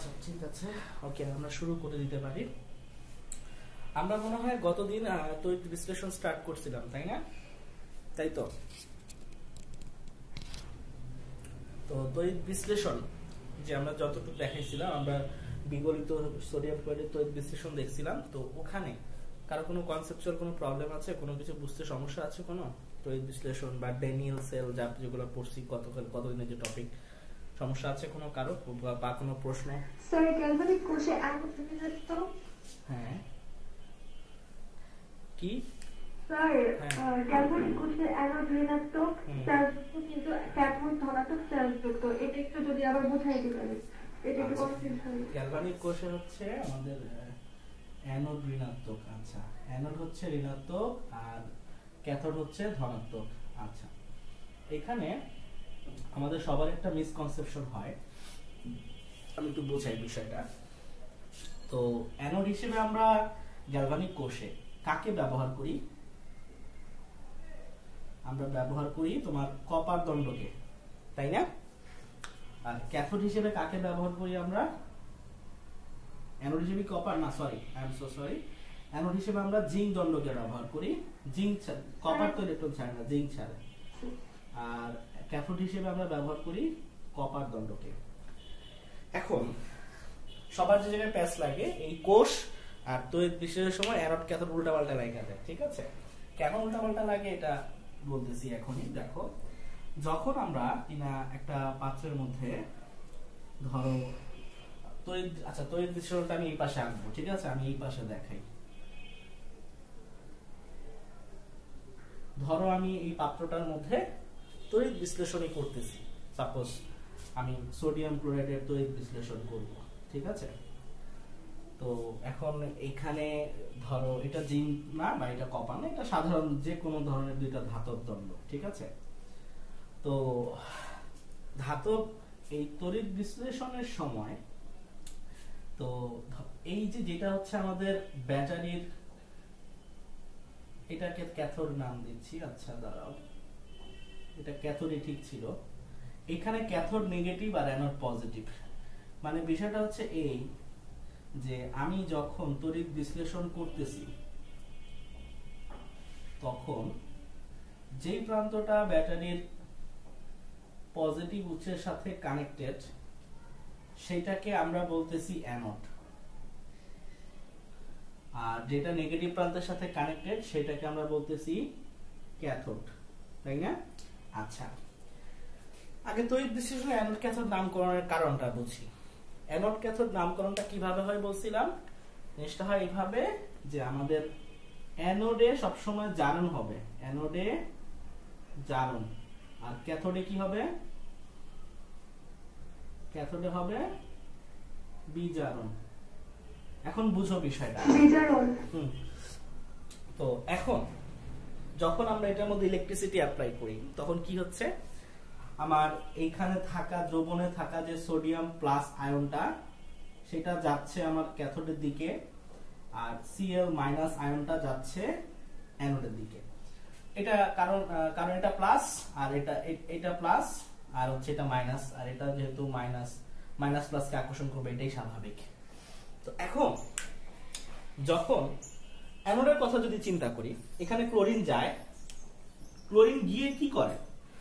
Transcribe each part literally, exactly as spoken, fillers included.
আচ্ছা ঠিক আছে, ওকে আমরা শুরু করে দিতে পারি। আমরা মনে হয় গতদিন তড়িৎ বিশ্লেষণ স্টার্ট করছিলাম, তাই না? তাই তো। তো তড়িৎ বিশ্লেষণ যে আমরা যতটুকু দেখাইছিলাম, আমরা বিগলিত সোডিয়াম ক্লোরাইডের তড়িৎ বিশ্লেষণ দেখছিলাম। তো ওখানে কারো কোনো কনসেপচুয়াল কোনো প্রবলেম আছে, কোনো কিছু বুঝতে সমস্যা আছে কোনো? তড়িৎ বিশ্লেষণ বা ড্যানিয়েল সেল যা যেগুলো পড়ছি গতকাল কতদিনের যে টপিক, সমস্যা আছে কোনো কারো বা কোনো প্রশ্ন? স্যার গ্যালভানিক কোষে অ্যানোড ঋণাত্মক। হ্যাঁ কি স্যার গ্যালভানিক কোষে অ্যানোড ঋণাত্মক চার্জযুক্ত কিন্তু ক্যাথোড ধনাত্মক চার্জযুক্ত, এটা একটু যদি আবার বোঝাই দিবেন, এটা একটু কনফিউশন। গ্যালভানিক কোষে হচ্ছে আমাদের অ্যানোড ঋণাত্মক। আচ্ছা, অ্যানোড হচ্ছে ঋণাত্মক আর ক্যাথোড হচ্ছে ধনাত্মক। আচ্ছা, এখানে আমাদের সবার একটা মিসকনসেপশন হয়, আমি একটু বোঝাই বিষয়টা। তো অ্যানোড হিসেবে আমরা গ্যালভানিক কোষে কাকে ব্যবহার করি? আমরা ব্যবহার করি তোমার কপার দণ্ডকে, তাই না? আর ক্যাথোড হিসেবে কাকে ব্যবহার করি আমরা? অ্যানোড হিসেবে কপার না, sorry I am so sorry anode হিসেবে আমরা জিঙ্ক দণ্ডকে ব্যবহার করি। জিঙ্ক কপার তো ইলেকট্রন ছাড়ে না, জিঙ্ক ছাড়ে। আর ক্যাথোড হিসেবে আমরা ব্যবহার করি কপার দণ্ডকে। এখন সবার যে জায়গায় প্যাচ লাগে, এই কোষ আর তড়িৎ বিশ্লেষণের সময় অ্যানোড ক্যাথোড উল্টাপাল্টা লাগা যায়, ঠিক আছে? কেন উল্টাপাল্টা লাগে এটা বলতেছি এখনই। দেখো, যখন আমরা কিনা একটা পাত্রের মধ্যে ধরো তড়িৎ, আচ্ছা তড়িৎ বিশ্লেষণটা আমি এই পাশে আনবো, ঠিক আছে? আমি এই পাশে দেখাই। ধরো আমি এই পাত্রটার মধ্যে তড়িৎ বিশ্লেষণই করতেছি, সাপোজ আমি সোডিয়াম ক্লোরাইডের তড়িৎ বিশ্লেষণ করব, ঠিক আছে? তো এখন এখানে ধরো এটা জিঙ্ক না বা এটা কপার না, এটা সাধারণ যে কোনো ধরনের দুইটা ধাতব দণ্ড, ঠিক আছে? তো ধাতব এই তড়িৎ বিশ্লেষণের সময়, তো এই যে যেটা হচ্ছে আমাদের ব্যাটারির, এটাকে ক্যাথোড নাম দিচ্ছি। আচ্ছা দাঁড়াও, এটা ক্যাথোডই ঠিক ছিল। এখানে ক্যাথোড নেগেটিভ আর অ্যানোড পজিটিভ। মানে বিষয়টা হচ্ছে এই যে আমি যখন তড়িৎ বিশ্লেষণ করতেছি, তখন যেই প্রান্তটা ব্যাটারির পজিটিভ উৎসের সাথে কানেক্টেড, সেটাকে আমরা বলতেছি অ্যানোড, আর যেটা নেগেটিভ প্রান্তের সাথে কানেক্টেড সেটাকে আমরা বলতেছি ক্যাথোড, তাই না? আচ্ছা, আগে তড়িৎ বিশ্লেষণে অ্যানোড ক্যাথোড নামকরণের কারণটা বুঝি। অ্যানোড ক্যাথোড নামকরণটা কিভাবে হয় বলছিলাম? জিনিসটা হয় এইভাবে যে আমাদের অ্যানোডে সবসময় জারণ হবে, অ্যানোডে জারণ, আর ক্যাথোডে কি হবে? ক্যাথোডে হবে বিজারণ। এখন বুঝো বিষয়টা। বিজারণ। হুম। তো এখন যখন আমরা এটার মধ্যে ইলেকট্রিসিটি অ্যাপ্লাই করি, তখন কি হচ্ছে? আমার এইখানে থাকা দ্রবণে থাকা যে সোডিয়াম প্লাস আয়নটা, সেটা যাচ্ছে আমার ক্যাথোডের দিকে, আর সিএল মাইনাস আয়নটা যাচ্ছে অ্যানোডের দিকে। এটা কারণ কারণ এটা প্লাস আর এটা এটা প্লাস আর হচ্ছে এটা মাইনাস, আর এটা যেহেতু মাইনাস, মাইনাস প্লাসকে আকর্ষণ করবে, এটাই স্বাভাবিক। তো এখন যখন অ্যানোডের কথা যদি চিন্তা করি, এখানে ক্লোরিন যায়, ক্লোরিন গিয়ে কি করে?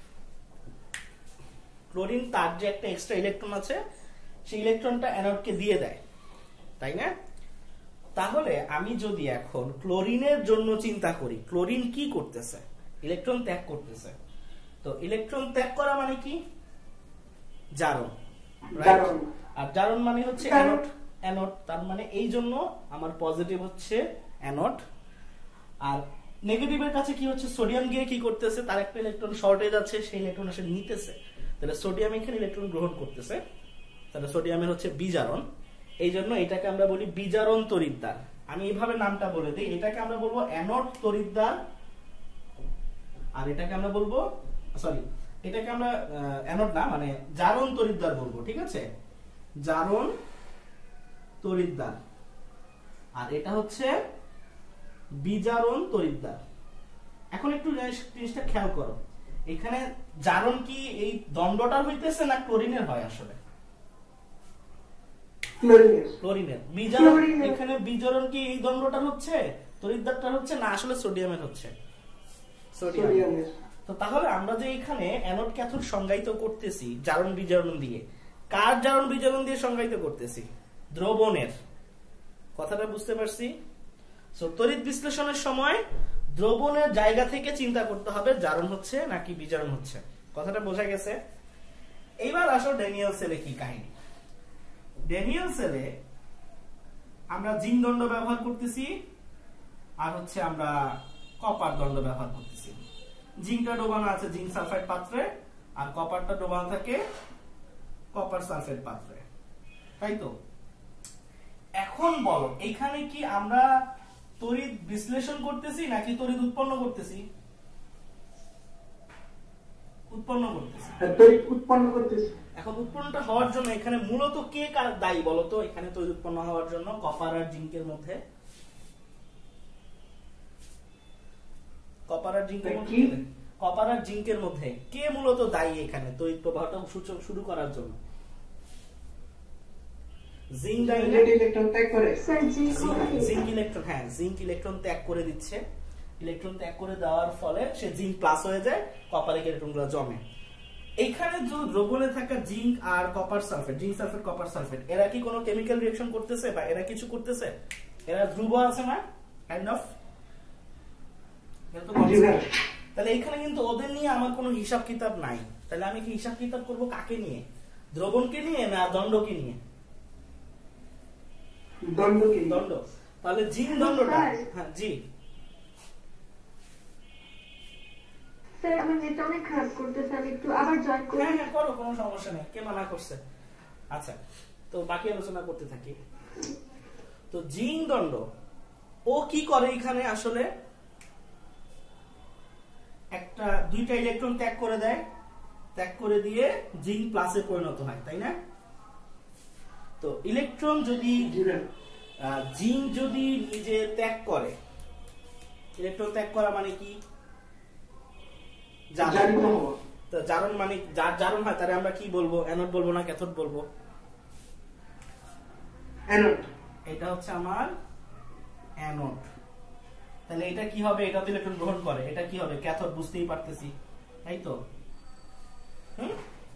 ক্লোরিন তার যে একটা এক্সট্রা ইলেকট্রন আছে, সেই ইলেকট্রনটা অ্যানোডকে দিয়ে দেয়, তাই না? তাহলে আমি যদি এখন ক্লোরিনের জন্য চিন্তা করি, ক্লোরিন কি করতেছে? ইলেকট্রন ত্যাগ করতেছে। তো ইলেকট্রন ত্যাগ করা মানে কি? জারণ, রাইট? আর জারণ মানে হচ্ছে অ্যানোড, অ্যানোড। তার মানে এই জন্য আমার পজিটিভ হচ্ছে অ্যানোড, আর নেগেটিভের কাছে কি হচ্ছে? সোডিয়াম গিয়ে কি করতেছে? তার একটা ইলেকট্রন শর্টেজ আছে, সেই ইলেকট্রন এসে নিতেছে। তাহলে সোডিয়াম এখানে ইলেকট্রন গ্রহণ করতেছে, তাহলে সোডিয়ামের হচ্ছে বিজারণ। এই জন্য এটাকে আমরা বলি বিজারণ তড়িৎদ্বার। আমি এইভাবে নামটা বলে দিই, এটাকে আমরা বলবো অ্যানোড তড়িৎদ্বার, আর এটাকে আমরা বলবো, সরি এটাকে আমরা অ্যানোড না মানে জারণ তড়িৎদ্বার বলবো, ঠিক আছে? জারণ তড়িৎদ্বার। আর এটা হচ্ছে বিজারণ তড়িৎদ্বার। এখন একটু জিনিসটা খেয়াল করো, এখানে জারণ কি এই দণ্ডটার হইতেছে না ক্লোরিনের হয়? আসলে ক্লোরিনের ক্লোরিনের বিজারণ এখানে বিজারণ কি এই দণ্ডটা হচ্ছে তড়িৎদ্বারটা হচ্ছে না আসলে সোডিয়ামের হচ্ছে সোডিয়ামের তো তাহলে আমরা যে এখানে অ্যানোড ক্যাথোড সংজ্ঞায়িত করতেছি জারণ বিজারণ দিয়ে কার জারণ বিজারণ দিয়ে সংজ্ঞায়িত করতেছি দ্রবণের কথাটা বুঝতে পারছি সো তড়িৎ বিশ্লেষণের সময় দ্রবণের জায়গা থেকে চিন্তা করতে হবে জারণ হচ্ছে নাকি বিজারণ হচ্ছে কথাটা বোঝা গেছে এইবার আসো ড্যানিয়েল সেলে কি কাহিনী ড্যানিয়েল সেলে আমরা জিঙ্ক দণ্ড ব্যবহার করতেছি আর হচ্ছে আমরা কপার দণ্ড ব্যবহার করতেছি জিঙ্কটা ডোবানো আছে জিঙ্ক সালফাইড পাত্রে আর কপারটা ডোবানো থাকে কপার সালফেট পাত্রে তাই তো এখন বলো এখানে কি আমরা তড়িৎ বিশ্লেষণ করতেছি নাকি তড়িৎ উৎপন্ন করতেছি উৎপন্ন করতেছি তড়িৎ উৎপন্ন করতেছি এখন উৎপন্নটা হওয়ার জন্য এখানে মূলত কে কার দায়ী বলো তো এখানে তড়িৎ উৎপন্ন হওয়ার জন্য কপার আর জিঙ্কের মধ্যে কপার আর জিঙ্কের মধ্যে কপার আর জিঙ্কের মধ্যে কে মূলত দায়ী এখানে তড়িৎ প্রবাহটা শুরু করার জন্য জিঙ্ক ইলেকট্রন ত্যাগ করে জিঙ্ক ইলেকট্রন হ্যাঁ জিঙ্ক ইলেকট্রন ত্যাগ করে দিচ্ছে ইলেকট্রন ত্যাগ করে দেওয়ার ফলে সে জিঙ্ক প্লাস হয়ে যায় কপারের ইলেকট্রনগুলো জমে এইখানে যে দ্রবণে থাকা জিঙ্ক আর copper sulphate zinc sulphate copper sulphate এরা কি কোনো কেমিক্যাল রিঅ্যাকশন করতেছে বা এরা কিছু করতেছে এরা ধ্রুব আছে না কাইন্ড অফ তাহলে এখানে কিন্তু ওদের নিয়ে আমার কোনো হিসাব কিতাব নাই তাহলে আমি কি হিসাব কিতাব করব কাকে নিয়ে দ্রবণকে নিয়ে না দণ্ডকে নিয়ে দণ্ডকে দণ্ড তাহলে জিঙ্ক দণ্ডটা হ্যাঁ জি স্যার আমি নেটটা অনেক খারাপ করতেছে আমি একটু আবার জয়েন করি হ্যাঁ হ্যাঁ করো কোনো সমস্যা নেই কে মানা করছে আচ্ছা তো বাকি আলোচনা করতে থাকি তো জিঙ্ক দণ্ড ও কি করে এখানে আসলে একটা দুইটা ইলেকট্রন ত্যাগ করে দেয় ত্যাগ করে দিয়ে জিঙ্ক প্লাসে পরিণত হয় তাই না তো ইলেকট্রন যদি জিঙ্ক যদি নিজে ত্যাগ করে ইলেকট্রন ত্যাগ করা মানে কি জারণ মানে যার জারণ হয় তারে আমরা কি বলবো অ্যানোড বলবো না ক্যাথোড বলবো অ্যানোড এটা হচ্ছে আমার অ্যানোড তাহলে এটা কি হবে এটা তো ইলেকট্রন গ্রহণ করে এটা কি হবে ক্যাথোড বুঝতেই পারতেছি তাই তো হুম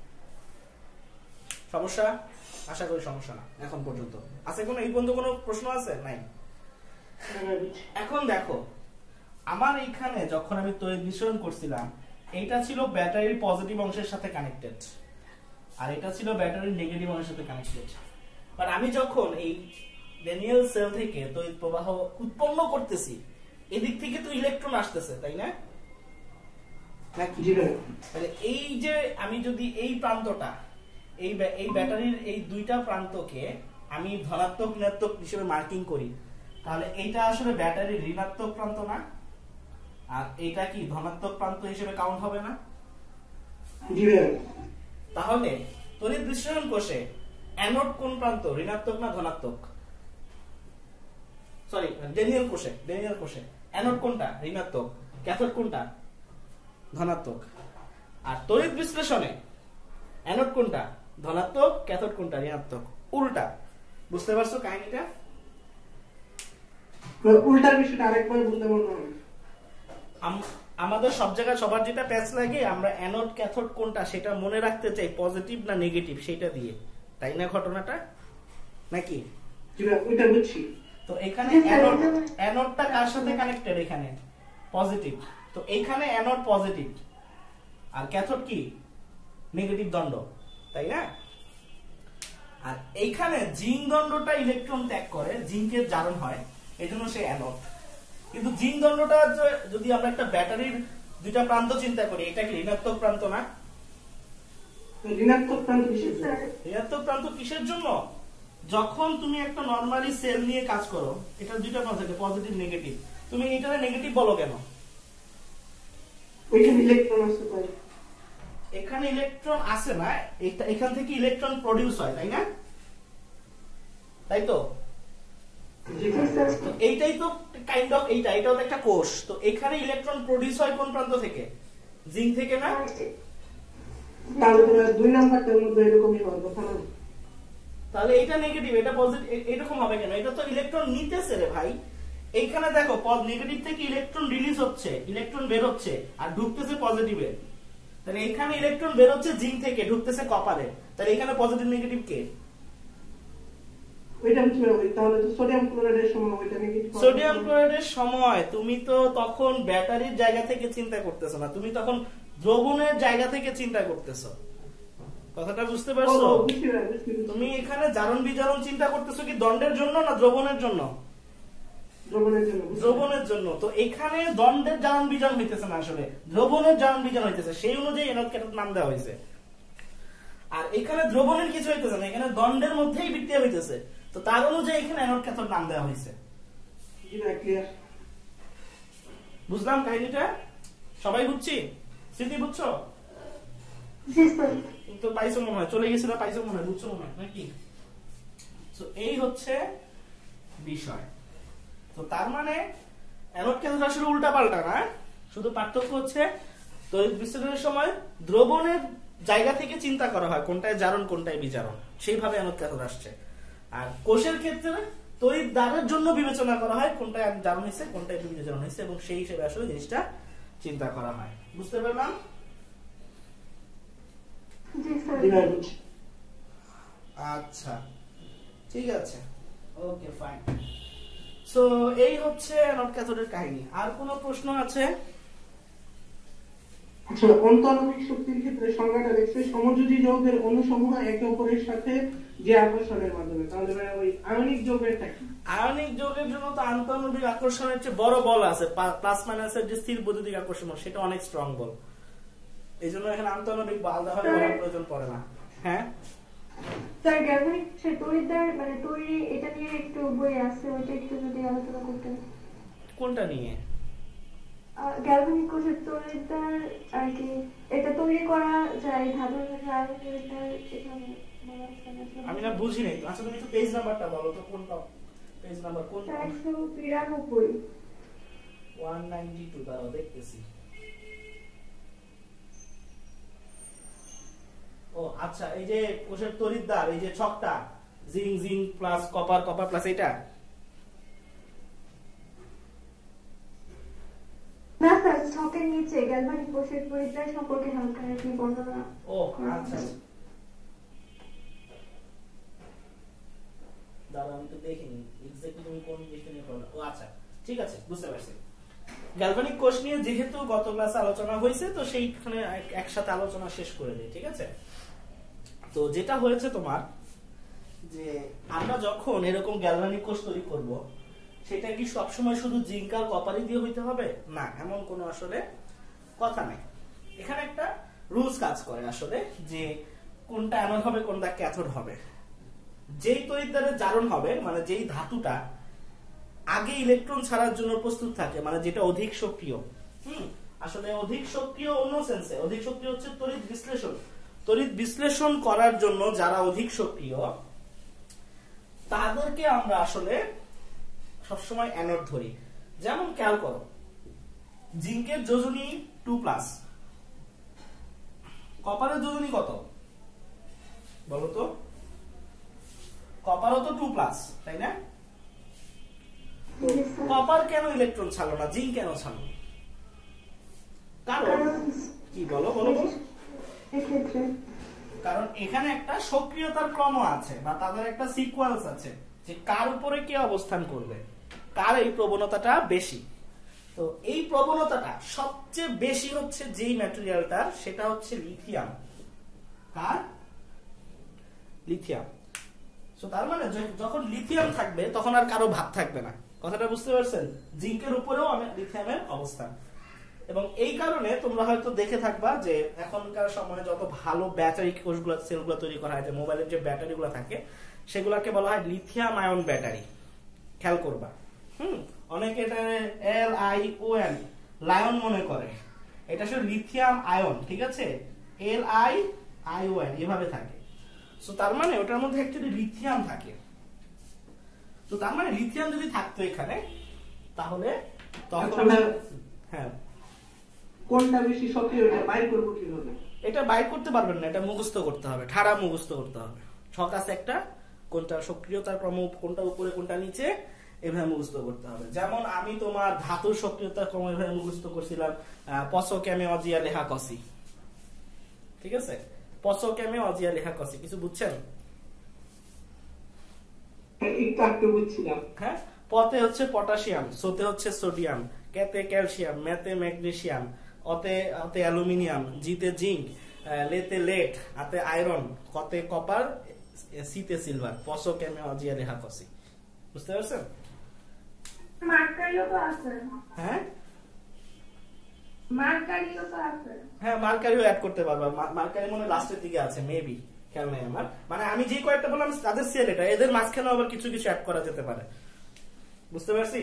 সমস্যা আশা করি সমস্যা না এখন পর্যন্ত আছে কোনো এই পর্যন্ত কোনো প্রশ্ন আছে নাই এখন দেখো আমার এইখানে যখন আমি তড়িৎ বিশ্লেষণ করছিলাম এইটা ছিল ব্যাটারির পজিটিভ অংশের সাথে কানেক্টেড আর এটা ছিল ব্যাটারির নেগেটিভ অংশের সাথে কানেক্টেড বাট আমি যখন এই ড্যানিয়েল সেল থেকে তড়িৎ প্রবাহ উৎপন্ন করতেছি এদিক থেকে তো ইলেকট্রন আসতেছে তাই না নাকি তাহলে এই যে আমি যদি এই প্রান্তটা এই এই ব্যাটারির এই দুইটা প্রান্তকে আমি ধনাত্মক ঋণাত্মক হিসেবে মার্কিং করি তাহলে এইটা আসলে ব্যাটারির ঋণাত্মক প্রান্ত না আর এটা কি ধনাত্মক প্রান্ত হিসেবে কাউন্ট হবে না তাহলে তড়িৎ বিশ্লেষণ কোষে অ্যানোড কোন প্রান্ত ঋণাত্মক না ধনাত্মক সরি ড্যানিয়েল কোষে ড্যানিয়েল কোষে অ্যানোড কোনটা ঋণাত্মক ক্যাথোড কোনটা ধনাত্মক আর তড়িৎ বিশ্লেষণে অ্যানোড কোনটা ধনাত্মক ক্যাথোড কোনটা ঋণাত্মক উল্টা বুঝতে পারছো কাহিনীটা উল্টার বিষয়টা আরেকবার বলতে বলবো আমাদের সব জায়গায় সবার যেটা প্যাচ লাগে আমরা অ্যানোড ক্যাথোড কোনটা সেটা মনে রাখতে চাই পজিটিভ না নেগেটিভ সেটা দিয়ে তাই না ঘটনাটা নাকি ওইটা বুঝছি তো এখানে অ্যানোড অ্যানোডটা কার সাথে কানেক্টেড এখানে পজিটিভ তো এইখানে অ্যানোড পজিটিভ আর ক্যাথোড কি নেগেটিভ দণ্ড তাই না আর এইখানে জিঙ্ক দণ্ডটা ইলেকট্রন ত্যাগ করে জিঙ্কের জারণ হয় এজন্য সে অ্যানোড কিন্তু জিঙ্ক দণ্ডটা যদি আমরা একটা ব্যাটারির দুইটা প্রান্ত চিন্তা করি এটা কি ঋণাত্মক প্রান্ত না ঋণাত্মক প্রান্ত কিসের ঋণাত্মক প্রান্ত কিসের জন্য যখন তুমি একটা নরমালি সেল নিয়ে কাজ করো এটা দুইটা প্রান্ত থাকে পজিটিভ নেগেটিভ তুমি এটারে নেগেটিভ বলো কেন এখানে ইলেকট্রন আসতে পারে এখানে ইলেকট্রন আসে না এটা এখান থেকে ইলেকট্রন প্রোডিউস হয় তাই না তাই তো এইটাই তো কাইন্ড অফ এইটা এটাও তো একটা কোষ তো এখানে ইলেকট্রন প্রোডিউস হয় কোন প্রান্ত থেকে জিঙ্ক থেকে না তাহলে দুই নাম্বারটার মধ্যে এরকমই হবে তাহলে এটা নেগেটিভ, এটা পজিটিভ, এরকম হবে কেন? এটা তো ইলেকট্রন নিতেছে রে ভাই। এইখানে দেখো নেগেটিভ থেকে ইলেকট্রন রিলিজ হচ্ছে, ইলেকট্রন বের হচ্ছে আর ঢুকতেছে পজিটিভে। তাহলে এখানে ইলেকট্রন বের হচ্ছে জিঙ্ক থেকে, ঢুকতেছে কপারে। তাহলে এখানে পজিটিভ নেগেটিভ কে? ওইটা হচ্ছে ওই, তাহলে তো সোডিয়াম ক্লোরাইডের সময় ওইটা নেগেটিভ। সোডিয়াম ক্লোরাইডের সময় তুমি তো তখন ব্যাটারির জায়গা থেকে চিন্তা করতেছো না, তুমি তখন দ্রবণের জায়গা থেকে চিন্তা করতেছো। কথাটা বুঝতে পারছো? তুমি এখানে জারণ বিজারণ চিন্তা করতেছো কি দণ্ডের জন্য না দ্রবণের জন্য? দ্রবণের জন্য। দ্রবণের জন্য। তো এখানে দণ্ডের জারণ বিজারণ হইতেছে না, আসলে দ্রবণের জারণ বিজারণ হইতেছে, সেই অনুযায়ী এনথ ক্যাথোড নাম দেওয়া হয়েছে। আর এখানে দ্রবণের কিছু হইতেছে না, এখানে দণ্ডের মধ্যেই বিক্রিয়া হইতেছে, তো তার অনুযায়ী এখানে এনথ ক্যাথোড নাম দেওয়া হয়েছে। বুঝলাম কাহিনীটা? সবাই বুঝছি? স্মৃতি বুঝছো? তো পাইছো মনে হয়, চলে গেছিল, পাইছো মনে হয়, বুঝছো মনে হয় নাকি? তো এই হচ্ছে বিষয়। তো তার মানে এনথ ক্যাথোড আসলে উল্টা পাল্টা না, শুধু পার্থক্য হচ্ছে তড়িৎ বিশ্লেষণের সময় দ্রবণের জায়গা থেকে চিন্তা করা হয় কোনটায় জারণ কোনটায় বিজারণ, সেইভাবে এনথ ক্যাথোড আসছে। আর কোষের ক্ষেত্রে তড়িৎ দানের জন্য বিবেচনা করা হয় কোনটায় জারণ হয়েছে কোনটায় বিজারণ হয়েছে, এবং সেই হিসেবে আসলে জিনিসটা চিন্তা করা হয়। বুঝতে পারলাম? আচ্ছা ঠিক আছে, ওকে ফাইন। সো এই হচ্ছে এনথ ক্যাথোডের কাহিনী। আর কোনো প্রশ্ন আছে? আচ্ছা, অন্তঃআণবিক শক্তির ক্ষেত্রে সংজ্ঞাটা দেখছে সমযোজী যৌগের অণুসমূহ একে অপরের সাথে যে আকর্ষণের মাধ্যমে, তাহলে ওই আয়নিক যৌগেরটা কি? আয়নিক যৌগের জন্য তো আন্তঃআণবিক আকর্ষণের চেয়ে বড় বল আছে, প্লাস মাইনাসের যে স্থির বৈদ্যুতিক আকর্ষণ সেটা অনেক স্ট্রং বল, এই জন্য এখানে আন্তঃআণবিক বা আলাদাভাবে বলার প্রয়োজন পড়ে না। হ্যাঁ স্যার, গ্যালভানিক সে তড়িৎদ্বার মানে তৈরি, এটা নিয়ে একটু বই আছে, ওইটা একটু যদি আলোচনা করতেন। কোনটা নিয়ে? গ্যালভানিক কোষের তড়িৎদ্বার আর কি, এটা তৈরি করা যায় ধাতুর আয়ন তড়িৎদ্বার, এখানে আমি না বুঝি নাই। আচ্ছা তুমি একটু পেজ নাম্বারটা বলো তো, কোনটা পেজ নাম্বার? কোনটা? একশো বিরানব্বই। একশো বাহান্নয়, দাঁড়াও দেখতেছি। ও আচ্ছা, এই যে কোষের তড়িৎদ্বার, এই যে ছকটা zinc zinc plus copper copper plus, এটা না স্যার, ছকের নিচে গ্যালভানিক কোষের তড়িৎদ্বার সম্পর্কে হালকা একটু বর্ণনা। ও আচ্ছা, দাঁড়াও আমি তো দেখিনি এক্স্যাক্টলি তুমি কোন জিনিসটা নিয়ে পড়ো। ও আচ্ছা ঠিক আছে, বুঝতে পারছি। গ্যালভানিক কোষ নিয়ে যেহেতু গত ক্লাসে আলোচনা হয়েছে, তো সেইখানে একসাথে আলোচনা শেষ করে দেই, ঠিক আছে? তো যেটা হয়েছে তোমার, যে আমরা যখন এরকম গ্যালভানিক কোষ তৈরি করব, সেটা কি সবসময় শুধু জিঙ্ক আর কপারই দিয়ে হইতে হবে? না, এমন কোনো আসলে কথা নাই। এখানে একটা রুলস কাজ করে আসলে, যে কোনটা অ্যানোড হবে কোনটা ক্যাথোড হবে। যেই তড়িৎদ্বারের জারণ হবে, মানে যেই ধাতুটা আগে ইলেকট্রন ছাড়ার জন্য প্রস্তুত থাকে, মানে যেটা অধিক সক্রিয়, হুম আসলে অধিক সক্রিয় অন্য সেন্সে, অধিক সক্রিয় হচ্ছে তড়িৎ বিশ্লেষণ। তড়িৎ বিশ্লেষণ করার জন্য যারা অধিক সক্রিয়, তাদেরকে আমরা আসলে সবসময় অ্যানোড ধরি। যেমন খেয়াল করো, জিঙ্কের যোজনী টু প্লাস, কপারের যোজনী কত বলো তো? কপারও তো টু প্লাস, তাই না? কপার কেন ইলেকট্রন ছাড়লো না, জিঙ্ক কেন ছাড়লো? কারণ কি বলো বলো কারণ এখানে একটা সক্রিয়তার ক্রম আছে, বা তাদের একটা সিকোয়েন্স আছে, যে কার উপরে কে অবস্থান করবে, কার এই প্রবণতাটা বেশি। তো এই প্রবণতাটা সবচেয়ে বেশি হচ্ছে যেই ম্যাটেরিয়ালটা, সেটা হচ্ছে লিথিয়াম। কার? লিথিয়াম। সো তার মানে যখন লিথিয়াম থাকবে তখন আর কারো ভাব থাকবে না। কথাটা বুঝতে পারছেন? জিঙ্কের উপরেও আমি লিথিয়ামের অবস্থান। এবং এই কারণে তোমরা হয়তো দেখে থাকবা যে এখনকার সময়ে যত ভালো ব্যাটারি কোষগুলো সেলগুলো তৈরি করা হয়, যে মোবাইলের যে ব্যাটারিগুলো থাকে সেগুলোকে বলা হয় লিথিয়াম আয়ন ব্যাটারি। খেয়াল করবা, হুম অনেকে এটা L I O N lion মনে করে, এটা আসলে লিথিয়াম আয়ন, ঠিক আছে? L I I O N এভাবে থাকে। সো তার মানে ওটার মধ্যে অ্যাকচুয়ালি লিথিয়াম থাকে। তো তার মানে লিথিয়াম যদি থাকতো এখানে, তাহলে তখন হ্যাঁ কোনটা বেশি সক্রিয় এটা বাইর করব কিভাবে? এটা বাইর করতে পারবেন না, এটা মুখস্থ করতে হবে, ঠাড়া মুখস্থ করতে হবে। ছক আছে একটা, কোনটা সক্রিয়তার ক্রম, কোনটা উপরে কোনটা নিচে, এভাবে মুখস্থ করতে হবে। যেমন আমি তোমার ধাতুর সক্রিয়তার ক্রম এভাবে মুখস্থ করছিলাম, পসোক্যামে অজিয়া লেহা কসি, ঠিক আছে? পসোক্যামে অজিয়া লেহা কসি, কিছু বুঝছেন? হ্যাঁ, পতে হচ্ছে পটাশিয়াম, সোতে হচ্ছে সোডিয়াম, কেতে ক্যালসিয়াম, মেতে ম্যাগনেসিয়াম, অতে অতে অ্যালুমিনিয়াম, জিতে জিঙ্ক, লেতে লেড, আতে আয়রন, কতে কপার, সিতে সিলভার, পসোক্যামে অজিয়া লেহা কসি। বুঝতে পারছেন? মার্কারিও তো আছে। হ্যাঁ মার্কারিও তো আছে। হ্যাঁ, মার্কারিও অ্যাড করতে পারবা। মার্কারি মনে লাস্টের দিকে আছে, মেবি, খেয়াল নাই আমার। মানে আমি যে কয়েকটা বললাম তাদের সেল এটা, এদের মাঝখানে আবার কিছু কিছু অ্যাড করা যেতে পারে। বুঝতে পারছি?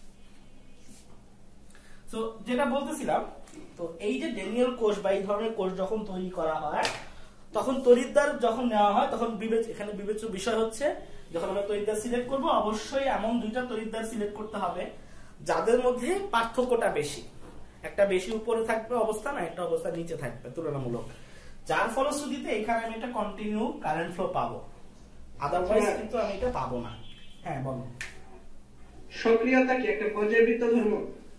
তো যেটা বলতেছিলাম, তো এই যে ড্যানিয়েল কোষ বা এই ধরনের কোষ যখন তৈরি করা হয়, তখন তড়িৎদ্বার যখন নেওয়া হয় তখন বিবেচ এখানে বিবেচ্য বিষয় হচ্ছে, যখন আমরা তড়িৎদ্বার সিলেক্ট করব অবশ্যই এমন দুইটা তড়িৎদ্বার সিলেক্ট করতে হবে যাদের মধ্যে পার্থক্যটা বেশি। একটা বেশি উপরে থাকবে অবস্থান, আর একটা অবস্থা নিচে থাকবে তুলনামূলক, যার ফলশ্রুতিতে এখানে আমি একটা কন্টিনিউ কারেন্ট ফ্লো পাবো, আদারওয়াইজ কিন্তু আমি এটা পাবো না। হ্যাঁ বলো। সক্রিয়তা কি একটা পর্যায়বৃত্ত ধর্ম?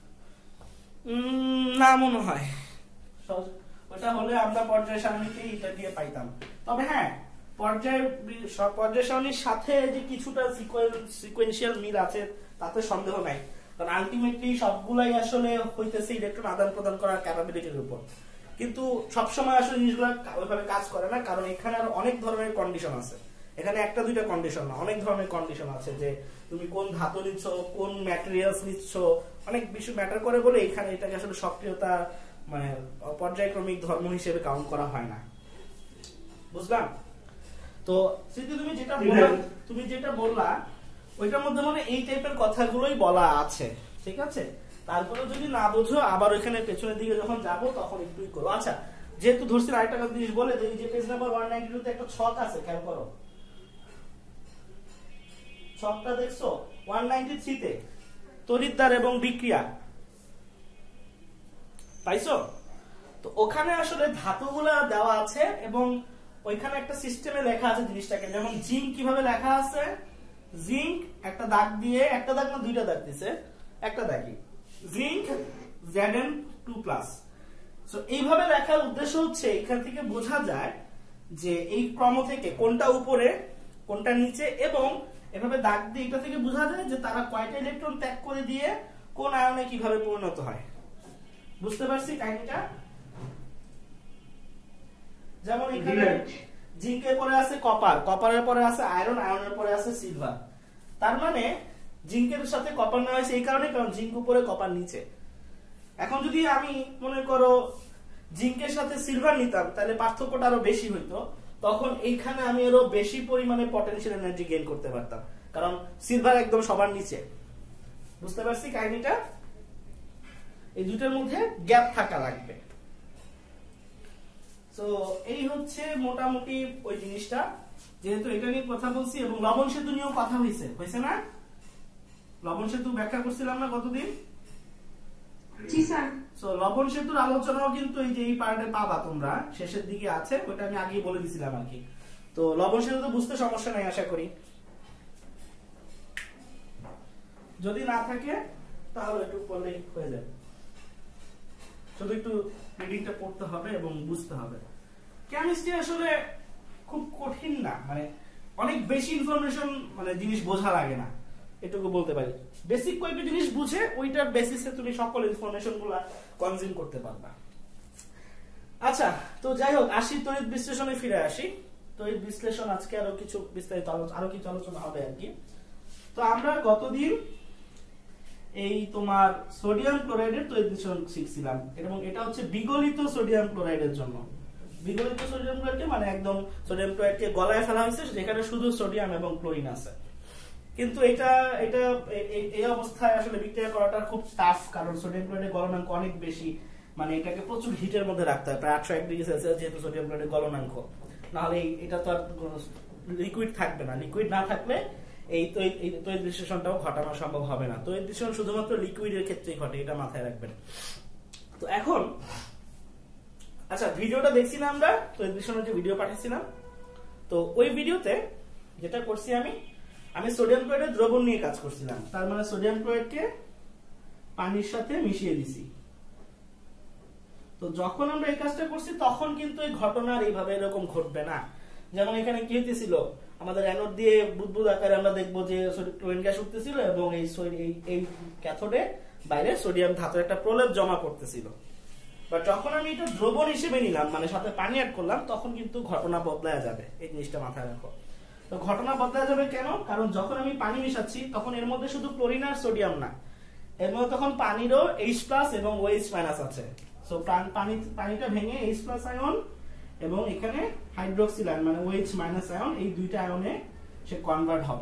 না মনে হয়, ওটা হলে আমরা পর্যায় সারণীতে এটা দিয়ে পাইতাম। তবে হ্যাঁ, পর্যায় পর্যায় সারণীর সাথে যে কিছুটা সিকোয়েন্সিয়াল মিল আছে তাতে সন্দেহ নাই, কারণ আলটিমেটলি সবগুলাই আসলে হইতেছে ইলেকট্রন আদান প্রদান করার ক্যাপাবিলিটির উপর। কিন্তু সবসময় আসলে জিনিসগুলো ওইভাবে কাজ করে না, কারণ এখানে আর অনেক ধরনের কন্ডিশন আছে। এখানে একটা দুইটা কন্ডিশন না, অনেক ধরনের কন্ডিশন আছে, যে তুমি কোন ধাতু নিচ্ছ, কোন ম্যাটেরিয়ালস নিচ্ছ, অনেক বিষয় ম্যাটার করে বলে এখানে এটাকে আসলে সক্রিয়তা মানে পর্যায়ক্রমিক ধর্ম হিসেবে কাউন্ট করা হয় না। বুঝলাম? তো স্মৃতি তুমি যেটা বললা তুমি যেটা বললা ওইটার মধ্যে মানে এই টাইপের কথাগুলোই বলা আছে, ঠিক আছে? তারপরে যদি না বোঝো আবার ওইখানে পেছনের দিকে যখন যাবো তখন একটুই করো। আচ্ছা, যেহেতু ধরছি আরেকটা জিনিস বলে দিই, যে page number one ninety two তে একটা ছক আছে, খেয়াল করো ছকটা দেখছো ওয়ান নাইনটি থ্রি তে, তড়িৎদ্বার এবং বিক্রিয়া পাইছো? তো ওখানে আসলে ধাতুগুলা দেওয়া আছে এবং ওইখানে একটা সিস্টেমে লেখা আছে জিনিসটাকে, যেমন জিঙ্ক কিভাবে লেখা আছে, জিঙ্ক একটা দাগ দিয়ে, একটা দাগ না দুইটা দাগ দিছে, একটা দাগই, zinc Z N two plus. So এইভাবে লেখার উদ্দেশ্য হচ্ছে এখান থেকে বোঝা যায় যে এই ক্রম থেকে কোনটা উপরে কোনটা নিচে, এবং এভাবে দাগ দিয়ে এটা থেকে বোঝা যায় যে তারা কয়টা ইলেকট্রন ত্যাগ করে দিয়ে কোন আয়নে কিভাবে পরিণত হয়। বুঝতে পারছি কাহিনীটা? যেমন এখানে জিঙ্কের পরে আছে কপার, কপারের পরে আছে আয়রন, আয়রনের পরে আছে সিলভার। তার মানে জিঙ্কের সাথে কপার নেওয়া হয়েছে এই কারণে, কারণ জিঙ্ক উপরে কপার নিচে। এখন যদি আমি মনে করো জিঙ্কের সাথে সিলভার নিতাম তাহলে পার্থক্যটা আরো বেশি হইতো, তখন এইখানে আমি আরো বেশি পরিমাণে পটেনশিয়াল এনার্জি গেইন করতে পারতাম, কারণ সিলভার একদম সবার নিচে। বুঝতে পারছি কাহিনীটা? এই দুটোর মধ্যে গ্যাপ থাকা লাগবে। তো এই হচ্ছে মোটামুটি ওই জিনিসটা, যেহেতু এটা নিয়ে কথা বলছি, এবং লবণ সেতু নিয়েও কথা হয়েছে, হয়েছে না? লবণ সেতু ব্যাখ্যা করছিলাম না কতদিন? জি স্যার। সো লবণ সেতুর আলোচনাও কিন্তু এই যে এই পার্টে পাবা তোমরা, শেষের দিকে আছে, ওটা আমি আগেই বলে দিছিলাম আর কি। তো লবণ সেতু তো বুঝতে সমস্যা নাই আশা করি, যদি না থাকে তাহলে একটু পড়লেই হয়ে যাবে, শুধু একটু রিডিংটা পড়তে হবে এবং বুঝতে হবে। কেমিস্ট্রি আসলে খুব কঠিন না, মানে অনেক বেশি ইনফরমেশন মানে জিনিস বোঝা লাগে না, এটুকু বলতে পারি। বেসিক কয়েকটা জিনিস বুঝে ওইটার বেসিসে তুমি সকল ইনফরমেশন গুলা কনজিউম করতে পারবা। আচ্ছা, তো যাই হোক, আসি তড়িৎ বিশ্লেষণে ফিরে আসি। তড়িৎ বিশ্লেষণ আজকে আরো কিছু বিস্তারিত আরো কিছু আলোচনা হবে আর কি। তো আমরা গতদিন এই তোমার সোডিয়াম ক্লোরাইডের তড়িৎ বিশ্লেষণ শিখছিলাম, এবং এটা হচ্ছে বিগলিত সোডিয়াম ক্লোরাইডের জন্য। বিগলিত সোডিয়াম ক্লোরাইডকে মানে একদম সোডিয়াম ক্লোরাইডকে গলায় ফেলা হয়েছে, যেখানে শুধু সোডিয়াম এবং ক্লোরিন আছে। কিন্তু এটা এটা এই অবস্থায় আসলে বিক্রিয়া করাটা খুব টাফ, কারণ সোডিয়াম ক্লোরাইডের গলনাঙ্ক অনেক বেশি, মানে এটাকে প্রচুর হিটের মধ্যে রাখতে হয়, প্রায় আটশো এক ডিগ্রি সেলসিয়াস, যেহেতু সোডিয়াম ক্লোরাইডের গলনাঙ্ক। নাহলে এটা তো আর লিকুইড থাকবে না, লিকুইড না থাকলে এই তড়িৎ বিশ্লেষণটাও ঘটানো সম্ভব হবে না। তড়িৎ বিশ্লেষণ শুধুমাত্র লিকুইডের ক্ষেত্রেই ঘটে, এটা মাথায় রাখবেন। তো এখন আচ্ছা, ভিডিওটা দেখছি না আমরা, তড়িৎ বিশ্লেষণের যে ভিডিও পাঠিয়েছিলাম, তো ওই ভিডিওতে যেটা করছি আমি আমি সোডিয়াম ক্লোরাইডের দ্রবণ নিয়ে কাজ করছিলাম, তার মানে সোডিয়াম ক্লোরাইডকে পানির সাথে মিশিয়ে দিছি। তো যখন আমরা এই কাজটা করছি তখন কিন্তু এই ঘটনার এইভাবে এরকম ঘটবে না। যেমন এখানে কি হইতেছিল, আমাদের অ্যানোড দিয়ে বুদবুদ আকারে আমরা দেখবো যে ক্লোরিন গ্যাস উঠতেছিল এবং এই এই ক্যাথোডে বাইরে সোডিয়াম ধাতুর একটা প্রলেপ জমা করতেছিল। বাট যখন আমি এটা দ্রবণ হিসেবে নিলাম, মানে সাথে পানি অ্যাড করলাম, তখন কিন্তু ঘটনা বদলায় যাবে। এই জিনিসটা মাথায় রাখো। তো ঘটনা বদলায় যাবে কেন? কারণ যখন আমি পানি মিশাচ্ছি তখন এর মধ্যে শুধু ক্লোরিন আর সোডিয়াম না, এর মধ্যে তখন পানিরও এইচ প্লাস এবং ওএইচ মাইনাস আছে। সো পানি পানিটা ভেঙে এইচ প্লাস আয়ন এবং এখানে হাইড্রোক্সিল আয়ন মানে ওএইচ মাইনাস আয়ন, এই দুইটা আয়নে সে কনভার্ট হবে।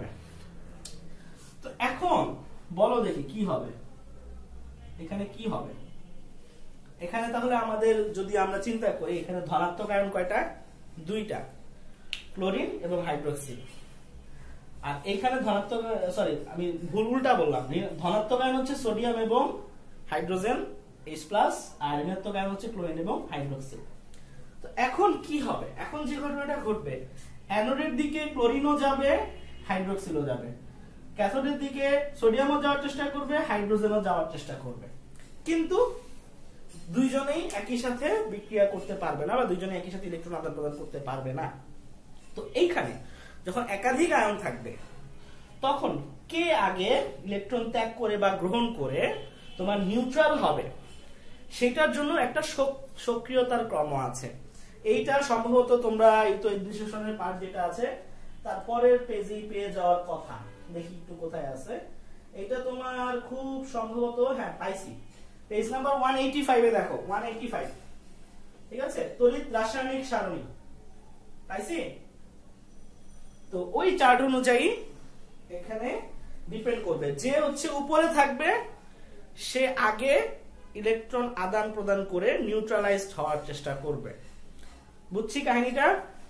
তো এখন বলো দেখি কি হবে, এখানে কি হবে? এখানে তাহলে আমাদের যদি আমরা চিন্তা করি, এখানে ধনাত্মক আয়ন কয়টা? দুইটা, ক্লোরিন এবং হাইড্রোক্সিল। আর এখানে ধনাত্মক, সরি আমি ভুল উল্টা বললাম, ধনাত্মক আয়ন হচ্ছে সোডিয়াম এবং হাইড্রোজেন এইচ প্লাস, আর ঋণাত্মক আয়ন হচ্ছে ক্লোরিন এবং হাইড্রোক্সিল। তো এখন কি হবে? এখন যে ঘটনাটা ঘটবে, অ্যানোডের দিকে ক্লোরিনও যাবে, হাইড্রোক্সিলও যাবে, ক্যাথোডের দিকে সোডিয়ামও যাওয়ার চেষ্টা করবে, হাইড্রোজেনও যাওয়ার চেষ্টা করবে, কিন্তু দুইজনেই একই সাথে বিক্রিয়া করতে পারবে না বা দুইজনে একই সাথে ইলেকট্রন আদান প্রদান করতে পারবে না। তো এইখানে যখন একাধিক আয়ন থাকবে তখন কে আগে ইলেকট্রন ত্যাগ করে বা গ্রহণ করে তোমার নিউট্রাল হবে, সেটার জন্য একটা সক্রিয়তার ক্রম আছে। এইটা সম্ভবত তোমরা এই তো বিশ্লেষণের পার্ট যেটা আছে তারপরের পেজেই পেয়ে যাওয়ার কথা। দেখি একটু কোথায় আছে, এটা তোমার খুব সম্ভবত, হ্যাঁ পাইছি, পেজ নাম্বার একশো পঁচাশি এ দেখো, একশো পঁচাশি, ঠিক আছে, তড়িৎ রাসায়নিক সারণী পাইছি। তো ওই চার্ট অনুযায়ী এখানে ডিপেন্ড করবে, যে হচ্ছে উপরে থাকবে সে আগে ইলেকট্রন আদান প্রদান করে নিউট্রালাইজড হওয়ার চেষ্টা করবে। বুঝছি কাহিনীটা?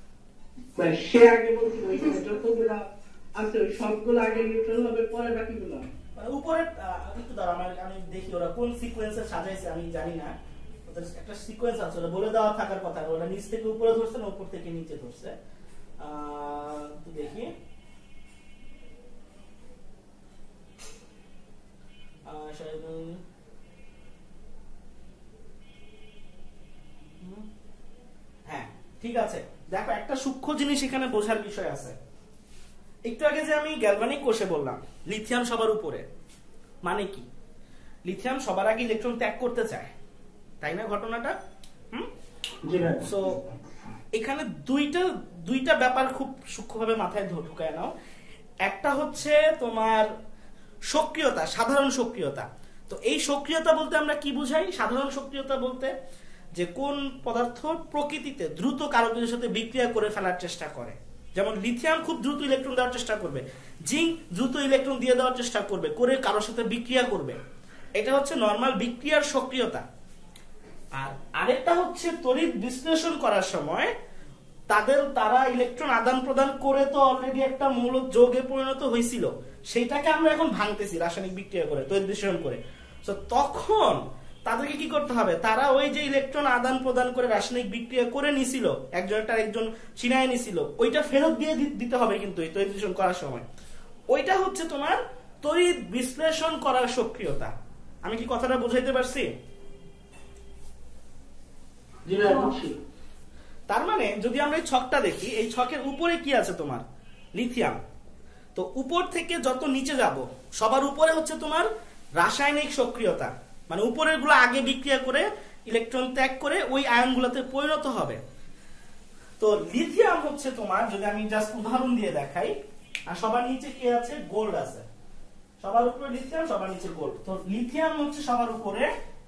সে আগে বলছিল ওইখানে যতগুলো আছে সবগুলো আগে নিউট্রাল হবে, পরে বাকিগুলো উপরে। একটু দাঁড়া, আমি দেখি ওরা কোন সিকোয়েন্সে সাজাইছে আমি জানি না, ওদের একটা সিকোয়েন্স আছে, ওরা বলে দেওয়া থাকার কথা। ওরা নিচ থেকে উপরে ধরছে না উপর থেকে নিচে ধরছে, দেখি। হ্যাঁ ঠিক আছে, দেখো একটা সূক্ষ্ম জিনিস এখানে বোঝার বিষয় আছে। একটু আগে যে আমি গ্যালভানিক কোষে বললাম লিথিয়াম সবার উপরে, মানে কি? লিথিয়াম সবার আগে ইলেকট্রন ত্যাগ করতে চায়, তাই না ঘটনাটা? হুম, সো এখানে দুইটা দুইটা ব্যাপার খুব সূক্ষ্মভাবে মাথায় ঢুকায় নাও। একটা হচ্ছে তোমার সক্রিয়তা, সাধারণ সক্রিয়তা। তো এই সক্রিয়তা বলতে আমরা কি বুঝাই? সাধারণ সক্রিয়তা বলতে যে কোন পদার্থ প্রকৃতিতে দ্রুত কারো কিছুর সাথে বিক্রিয়া করে ফেলার চেষ্টা করে। যেমন লিথিয়াম খুব দ্রুত ইলেকট্রন দেওয়ার চেষ্টা করবে, জিঙ্ক দ্রুত ইলেকট্রন দিয়ে দেওয়ার চেষ্টা করবে, করে কারোর সাথে বিক্রিয়া করবে। এটা হচ্ছে নরমাল বিক্রিয়ার সক্রিয়তা। আর আরেকটা হচ্ছে তড়িৎ বিশ্লেষণ করার সময় তাদের তারা ইলেকট্রন আদান প্রদান করে তো অলরেডি একটা মৌল যৌগে পরিণত হয়েছিল, সেইটাকে আমরা এখন ভাঙতেছি রাসায়নিক বিক্রিয়া করে, তড়িৎ বিশ্লেষণ করে। তো তখন তাদেরকে কি করতে হবে? তারা ওই যে ইলেকট্রন আদান প্রদান করে রাসায়নিক বিক্রিয়া করে নিছিল, একজনটা একজন চিনায় নিছিল, ওইটা ফেরত দিয়ে দিতে হবে কিন্তু এই তড়িৎ বিশ্লেষণ করার সময়। ওইটা হচ্ছে তোমার তড়িৎ বিশ্লেষণ করার সক্রিয়তা। আমি কি কথাটা বুঝাইতে পারছি? তার মানে যদি আমরা এই ছকটা দেখি, এই ছকের উপরে কি আছে তোমার? লিথিয়াম। তো উপর থেকে যত নিচে যাব সবার উপরে হচ্ছে তোমার রাসায়নিক সক্রিয়তা, মানে উপরের গুলো আগে বিক্রিয়া করে ইলেকট্রন ত্যাগ করে ওই আয়নগুলোতে পরিণত হবে। তো লিথিয়াম হচ্ছে তোমার, যদি আমি জাস্ট উদাহরণ দিয়ে দেখাই, আর সবার নিচে কি আছে? গোল্ড আছে। সবার উপরে লিথিয়াম, সবার নিচে গোল্ড। তো লিথিয়াম হচ্ছে সবার উপরে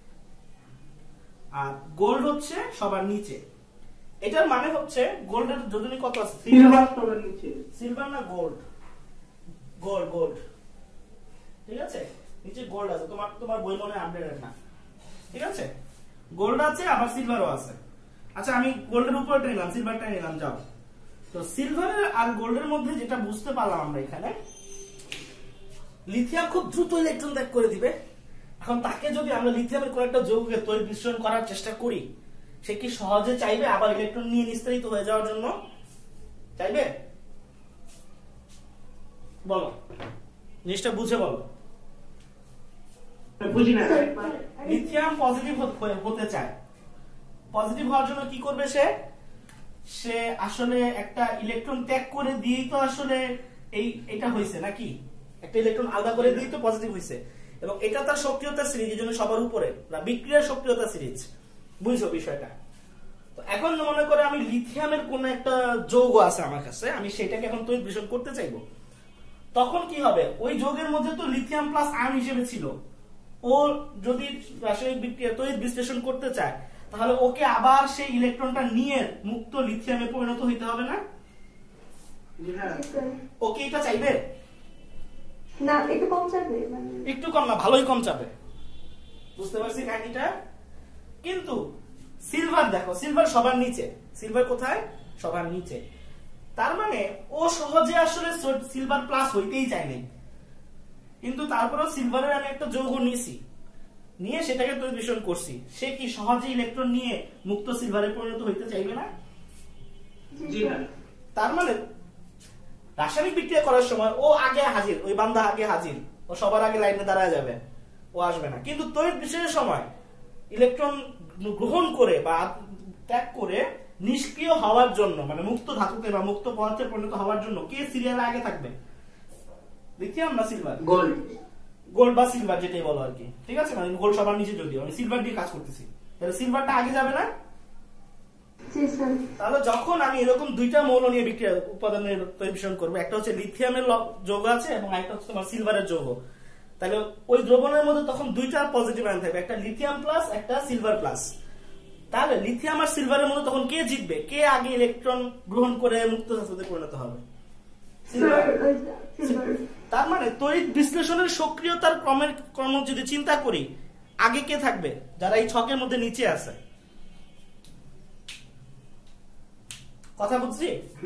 আর গোল্ড হচ্ছে সবার নিচে। এটার মানে হচ্ছে গোল্ডের যোজনী কত আছে? সিলভার সবার নিচে। সিলভার না গোল্ড? গোল্ড, গোল্ড, ঠিক আছে, নিচে গোল্ড আছে। তোমার তোমার বই মনে আপডেটেড না, ঠিক আছে? গোল্ড আছে আবার সিলভারও আছে। আচ্ছা আমি গোল্ডের উপরটা নিলাম, সিলভারটা নিলাম, যাও। তো সিলভার আর গোল্ডের মধ্যে যেটা বুঝতে পারলাম আমরা এখানে, লিথিয়াম খুব দ্রুত ইলেকট্রন ত্যাগ করে দিবে। এখন তাকে যদি আমরা লিথিয়ামের কোন একটা যৌগকে তড়িৎ বিশ্লেষণ করার চেষ্টা করি, সে কি সহজে চাইবে আবার ইলেকট্রন নিয়ে নিস্তারিত হয়ে যাওয়ার জন্য? চাইবে? বলো জিনিসটা বুঝে বলো। বুঝি না। লিথিয়াম পজিটিভ হতে চায়, পজিটিভ হওয়ার জন্য কি করবে সে সে আসলে একটা ইলেকট্রন ত্যাগ করে দিয়েই তো আসলে এই এটা হইছে নাকি, একটা ইলেকট্রন আলাদা করে দিয়েই তো পজিটিভ হইছে, এবং এটা তার সক্রিয়তা সিরিজ, এই জন্য সবার উপরে না বিক্রিয়ার সক্রিয়তা সিরিজ। বুঝছো বিষয়টা? তো এখন মনে করে আমি লিথিয়ামের কোন একটা যৌগ আছে আমার কাছে, আমি সেটাকে এখন তড়িৎ বিশ্লেষণ করতে চাইবো, তখন কি হবে ওই যৌগের মধ্যে তো লিথিয়াম প্লাস আয়ন হিসেবে ছিল, ও যদি রাসায়নিক বিক্রিয়া তড়িৎ বিশ্লেষণ করতে চায় তাহলে ওকে আবার সেই ইলেকট্রনটা নিয়ে মুক্ত লিথিয়ামে পরিণত হইতে হবে না? ওকে এটা চাইবে না, একটু কম চাইবে, একটু কম না, ভালোই কম চাবে। বুঝতে পারছি কাহিনীটা? কিন্তু সিলভার দেখো, সিলভার সবার নিচে, সিলভার কোথায়? সবার নিচে। তার মানে ও সহজে আসলে সিলভার প্লাস হইতেই চায়নি, কিন্তু তারপরেও সিলভারের আমি একটা যৌগ নিয়েছি, নিয়ে সেটাকে তড়িৎ বিশ্লেষণ করছি, সে কি সহজে ইলেকট্রন নিয়ে মুক্ত সিলভারে পরিণত হইতে চাইবে না? তার মানে রাসায়নিক বিক্রিয়া করার সময় ও আগে হাজির, ওই বান্দা আগে হাজির, ও সবার আগে লাইনে দাঁড়ায় যাবে, ও আসবে না। কিন্তু তড়িৎ বিশ্লেষণের সময় ইলেকট্রন গ্রহণ করে বা ত্যাগ করে নিষ্ক্রিয় হওয়ার জন্য, মানে মুক্ত ধাতুতে বা মুক্ত পদার্থে পরিণত হওয়ার জন্য কে সিরিয়ালে আগে থাকবে? লিথিয়াম না সিলভার? গোল্ড। গোল্ড বা সিলভার যেটাই বলো আর কি, ঠিক আছে? মানে গোল্ড সবার নিচে, যদিও আমি সিলভার দিয়ে কাজ করতেছি, তাহলে সিলভারটা আগে যাবে না? তাহলে যখন আমি এরকম দুইটা মৌল নিয়ে বিক্রিয়া উপাদানের তড়িৎ বিশ্লেষণ করবো, একটা হচ্ছে লিথিয়ামের যৌগ আছে এবং একটা হচ্ছে তোমার সিলভারের যৌগ, তাহলে ওই দ্রবণের মধ্যে তখন দুইটা পজিটিভ আয়ন থাকবে, একটা লিথিয়াম প্লাস একটা সিলভার প্লাস। তাহলে লিথিয়াম আর সিলভারের মধ্যে তখন কে জিতবে? কে আগে ইলেকট্রন গ্রহণ করে মুক্ত ধাতুতে পরিণত হবে? তার মানে তড়িৎ বিশ্লেষণের সক্রিয়তার ক্রমের ক্রম যদি চিন্তা করি, আগে কে থাকবে? যারা এই ছকের মধ্যে নিচে আছে। কথা বুঝছি?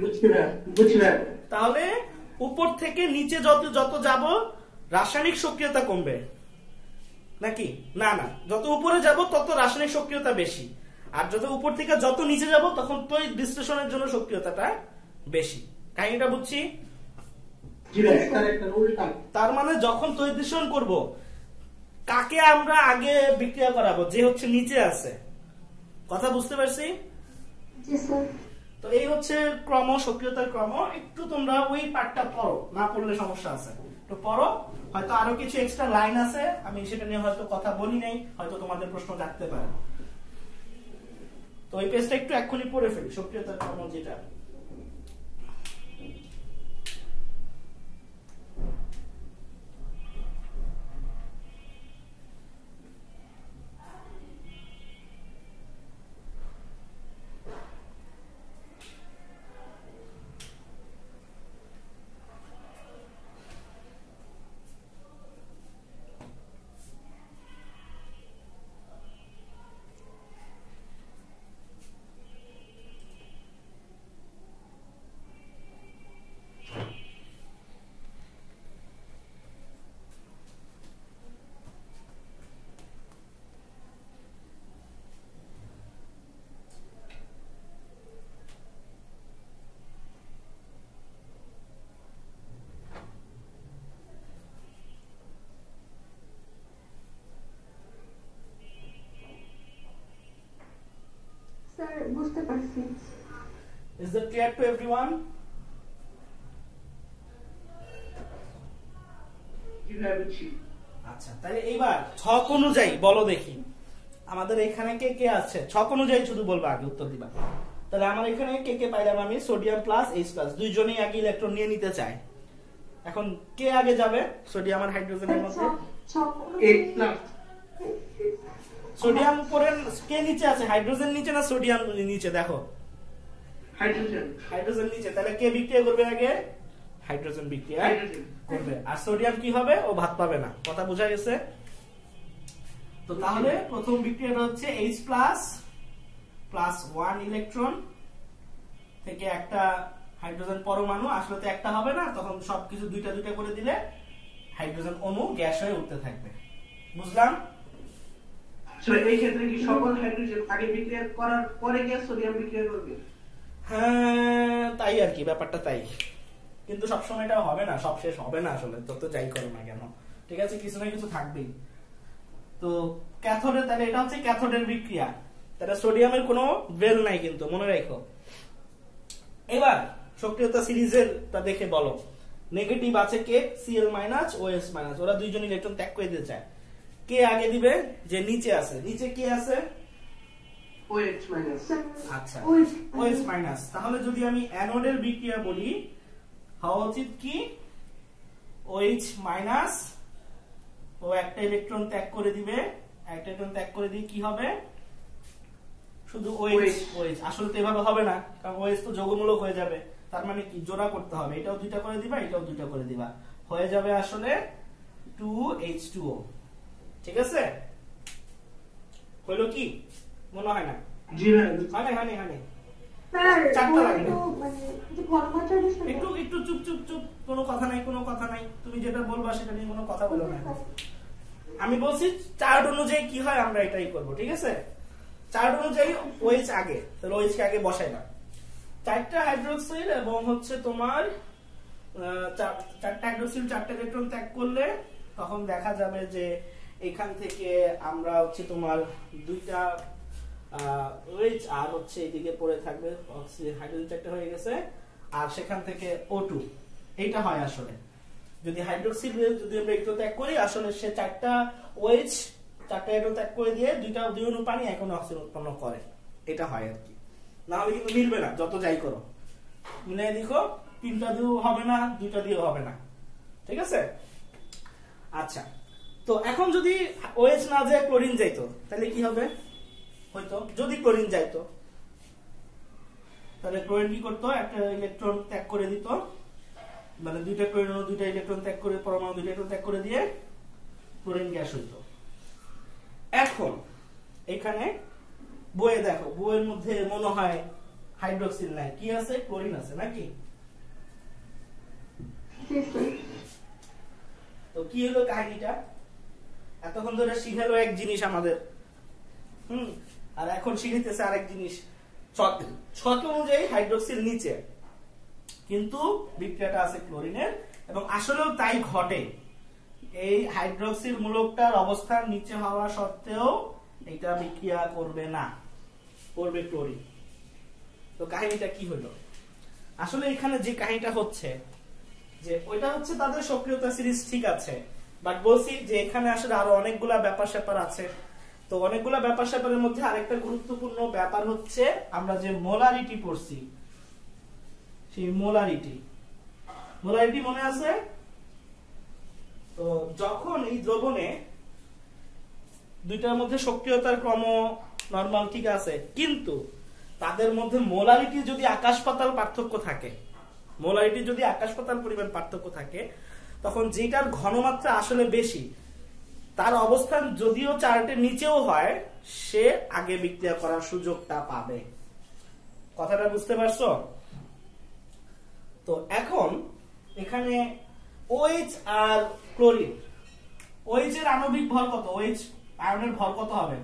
তাহলে উপর থেকে নিচে যত যত যাব রাসায়নিক সক্রিয়তা কমবে নাকি? না না, যত উপরে যাব তত রাসায়নিক সক্রিয়তা বেশি, আর যত উপর থেকে যত নিচে যাব তখন তড়িৎ বিশ্লেষণের জন্য সক্রিয়তাটা বেশি। কাহিনীটা বুঝছি? তার মানে যখন তড়িৎ বিশ্লেষণ করব, কাকে আমরা আগে বিক্রিয়া করাবো? যে হচ্ছে নিচে আছে। কথা বুঝতে পারছি? তো এই হচ্ছে ক্রম, সক্রিয়তার ক্রম। একটু তোমরা ওই পার্টটা পড়ো, না পড়লে সমস্যা আছে, একটু পড়ো। হয়তো আরো কিছু এক্সট্রা লাইন আছে, আমি সেটা নিয়ে হয়তো কথা বলি নাই, হয়তো তোমাদের প্রশ্ন জাগতে পারে। তো এই পেজটা একটু এক্ষুনি পড়ে ফেলি, সক্রিয়তার ক্রম যেটা। বুঝতে পারছি। Is that clear to everyone? আচ্ছা, তাহলে এইবার ছক অনুযায়ী বলো দেখি, আমাদের এখানে কে কে আছে? ছক অনুযায়ী শুধু বলবো, আগে উত্তর দিবা। তাহলে আমার এখানে কে কে পাইলাম আমি? সোডিয়াম প্লাস এইচ প্লাস, দুইজনেই আগে ইলেকট্রন নিয়ে নিতে চায়। এখন কে আগে যাবে সোডিয়াম আর হাইড্রোজেনের মধ্যে? সোডিয়াম উপরে, কে নিচে আছে? হাইড্রোজেন নিচে না সোডিয়াম নিচে? দেখো হাইড্রোজেন, হাইড্রোজেন নিচে। তাহলে কে বিক্রিয়া করবে আগে? হাইড্রোজেন বিক্রিয়া করবে, আর সোডিয়াম কি হবে? ও ভাত পাবে না। কথা বোঝা গেছে? তো তাহলে প্রথম বিক্রিয়াটা হচ্ছে H plus plus one electron থেকে একটা হাইড্রোজেন পরমাণু, আসলে তো একটা হবে না, তখন সবকিছু দুইটা দুইটা করে দিলে হাইড্রোজেন অণু গ্যাস হয়ে উঠতে থাকবে। বুঝলাম? এই ক্ষেত্রে কি সকল হাইড্রোজেন আগে বিক্রিয়া করার পরে গ্যাস সোডিয়াম বিক্রিয়া করবে? হ্যাঁ, তাই আর কি, ব্যাপারটা তাই। কিন্তু সবসময় এটা হবে না, সব শেষ হবে না আসলে, যত যাই করো না কেন, ঠিক আছে, কিছু না কিছু থাকবেই। তো ক্যাথোডে, তাহলে এটা হচ্ছে ক্যাথোডের বিক্রিয়া, তাহলে সোডিয়ামের কোনো বেল নাই কিন্তু, মনে রাখো। এবার সক্রিয়তা সিরিজের তা দেখে বলো, নেগেটিভ আছে কে, সিএল মাইনাস ওএস মাইনাস, ওরা দুইজন ইলেকট্রন ত্যাগ করে দিতে চায়। কে আগে দিবে? যে নিচে আছে, নিচে কে আছে? OH minus. আচ্ছা, ওএস মাইনাস। তাহলে যদি আমি অ্যানোডের বিক্রিয়া বলি, হওয়া উচিত কি, ওএইচ মাইনাস, ও একটা ইলেকট্রন ত্যাগ করে দিবে, একটা ইলেকট্রন ত্যাগ করে দিয়ে কি হবে? শুধু ওএইচ। ওএইচ আসলে তো এভাবে হবে না, কারণ ওএইচ তো যৌগমূলক হয়ে যাবে, তার মানে কি জোড়া করতে হবে, এটাও দুইটা করে দিবা, এটাও দুইটা করে দিবা, হয়ে যাবে আসলে টু এইচ টু ও। ঠিক আছে, হলো কি? মনে হয় না? জি ভাই। হয় না, হয় না, হয় না। স্যার চারটা লাগবে। তো মানে যে ঘনমাত্রা বিষয় একটু একটু চুপ চুপ চুপ, কোনো কথা নাই, কোনো কথা নাই, তুমি যেটা বলবা সেটা নিয়ে কোনো কথা বলো না। আমি বলছি চার্ট অনুযায়ী কি হয় আমরা এটাই করব, ঠিক আছে? চার্ট অনুযায়ী ওএইচ আগে, তাহলে ওএইচ কে আগে বসাই না। চারটা হাইড্রোক্সিল এবং হচ্ছে তোমার চারটা হাইড্রোক্সিল চারটা ইলেকট্রন ত্যাগ করলে তখন দেখা যাবে যে এখান থেকে আমরা হচ্ছে তোমার দুইটা ওএইচ আর হচ্ছে এদিকে পড়ে থাকবে হাইড্রোজেন চারটা হয়ে গেছে, আর সেখান থেকে ও টু, এইটা হয় আসলে। যদি হাইড্রোক্সিল যদি আমরা ইলেকট্রন ত্যাগ করি, আসলে সে চারটা ওএইচ চারটা ইলেকট্রন ত্যাগ করে দিয়ে দুইটা দুই অণু পানি এক অণু অক্সিজেন উৎপন্ন করে, এটা হয় আর কি। না হলে কিন্তু মিলবে না, যত যাই করো মিলাই দেখো, তিনটা দিয়েও হবে না, দুইটা দিয়েও হবে না, ঠিক আছে? আচ্ছা, তো এখন যদি ওএইচ না যায় ক্লোরিন যাইতো, তাহলে কি হবে? হয়তো যদি ক্লোরিন যাইতো, তাহলে ক্লোরিন কি করতো? একটা ইলেকট্রন ত্যাগ করে দিত, মানে দুইটা ক্লোরিন অণু দুইটা ইলেকট্রন ত্যাগ করে, পরমাণু দুইটা ইলেকট্রন ত্যাগ করে দিয়ে ক্লোরিন গ্যাস হইতো। এখন এখানে বইয়ে দেখো, বইয়ের মধ্যে মনে হয় হাইড্রোক্সিল নাই, কি আছে? ক্লোরিন আছে নাকি? তো কি হলো কাহিনীটা? এতক্ষণ ধরে শিখালো এক জিনিস আমাদের, হুম, আর এখন শিখাইতেছে আরেক জিনিস। ছক অনুযায়ী হাইড্রোক্সিল নিচে, কিন্তু বিক্রিয়াটা আছে ক্লোরিনের, এবং আসলেও তাই ঘটে। এই হাইড্রোক্সিল মূলকটার অবস্থান নিচে হওয়া সত্ত্বেও এটা বিক্রিয়া করবে না, করবে ক্লোরিন। তো কাহিনীটা কি হলো? আসলে এখানে যে কাহিনীটা হচ্ছে যে ওইটা হচ্ছে তাদের সক্রিয়তা সিরিজ ঠিক আছে, বাট বলছি যে এখানে আসলে আরো অনেকগুলা ব্যাপার স্যাপার আছে। তো অনেকগুলা ব্যাপার স্যাপারের মধ্যে আরেকটা গুরুত্বপূর্ণ ব্যাপার হচ্ছে আমরা যে মোলারিটি পড়ছি, সেই মোলারিটি মোলারিটি মনে আছে? তো যখন এই দ্রবণে দুইটার মধ্যে সক্রিয়তার ক্রম নরমাল ঠিক আছে, কিন্তু তাদের মধ্যে মোলারিটি যদি আকাশ পাতাল পার্থক্য থাকে, মোলারিটি যদি আকাশ পাতাল পরিমাণ পার্থক্য থাকে, তখন যেটার ঘনমাত্রা আসলে বেশি তার অবস্থান যদিও চার্টের নিচেও হয়, সে আগে বিক্রিয়া করার সুযোগটা পাবে। কথাটা বুঝতে পারছো? তো এখন এখানে ওএইচ আর ক্লোরিন, ওএইচ এর আণবিক ভর কত? ওএইচ আয়নের ভর কত হবে?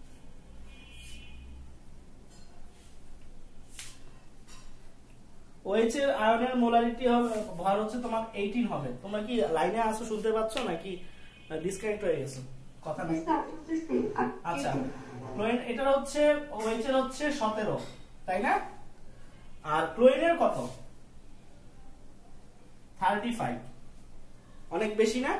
ওএইচ এর আয়নের মোলারিটি হবে, ভর হচ্ছে তোমার আঠারো হবে। তোমরা কি লাইনে আসো, শুনতে পাচ্ছ নাকি ডিসকানেক্ট হয়ে গেছে? কথা নাই? আচ্ছা, ক্লোরিন এটার হচ্ছে ওএইচ এর হচ্ছে সতেরো, তাই না? আর ক্লোরিনের কত? পঁয়ত্রিশ। অনেক বেশি না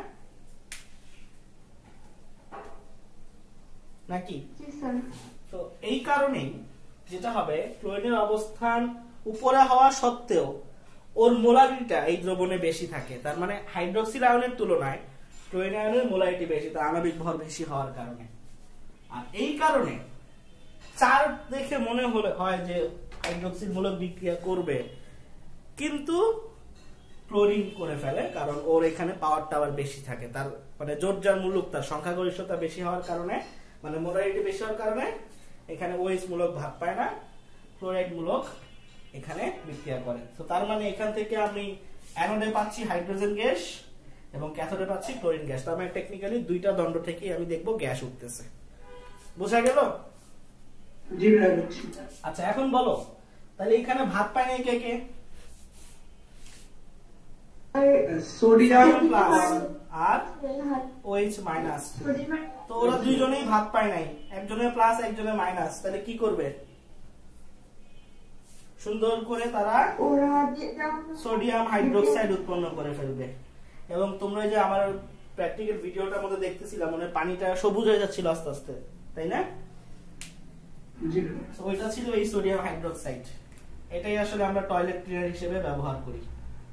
নাকি? তো এই কারণেই যেটা হবে, ক্লোরিনের অবস্থান উপরে হওয়া সত্ত্বেও ওর মোলারিটিটা এই দ্রবণে বেশি থাকে, তার মানে হাইড্রোক্সিল আয়নের তুলনায় ক্লোরিন আয়নের মোলারিটি বেশি, তার আণবিক ভর বেশি হওয়ার কারণে। আর এই কারণে চার্ট দেখে মনে হলে হয় যে হাইড্রোক্সিল মূলক বিক্রিয়া করবে, কিন্তু ক্লোরিন করে ফেলে, কারণ ওর এখানে পাওয়ার টাওয়ার বেশি থাকে, তার মানে জোরজার মূলক, তার সংখ্যাগরিষ্ঠতা বেশি হওয়ার কারণে, মানে মোলারিটি বেশি হওয়ার কারণে এখানে ওএইচ মূলক ভাগ পায় না, ক্লোরাইড মূলক এখানে বিক্রিয়া করে। তো তার মানে এখান থেকে আমি অ্যানোডে পাচ্ছি হাইড্রোজেন গ্যাস এবং ক্যাথোডে পাচ্ছি ক্লোরিন গ্যাস। তার মানে টেকনিক্যালি দুইটা দণ্ড থেকে আমি দেখবো গ্যাস উঠতেছে। বোঝা গেল? জি ভাই। আচ্ছা, এখন বলো তাহলে এখানে ভাগ পায় না কে কে? সোডিয়াম প্লাস আর ওএইচ মাইনাস। তো ওরা দুইজনেই ভাত পায় নাই, একজনের প্লাস একজনের মাইনাস, তাহলে কি করবে? সুন্দর করে তারা সোডিয়াম হাইড্রোক্সাইড উৎপন্ন করে ফেলবে। এবং তোমরা যে আমার প্র্যাকটিক্যাল ভিডিওটার মধ্যে দেখতেছিলাম, মানে পানিটা সবুজ হয়ে যাচ্ছিল আস্তে আস্তে, তাই না? ওইটা ছিল এই সোডিয়াম হাইড্রোক্সাইড। এটাই আসলে আমরা টয়লেট ক্লিনার হিসেবে ব্যবহার করি।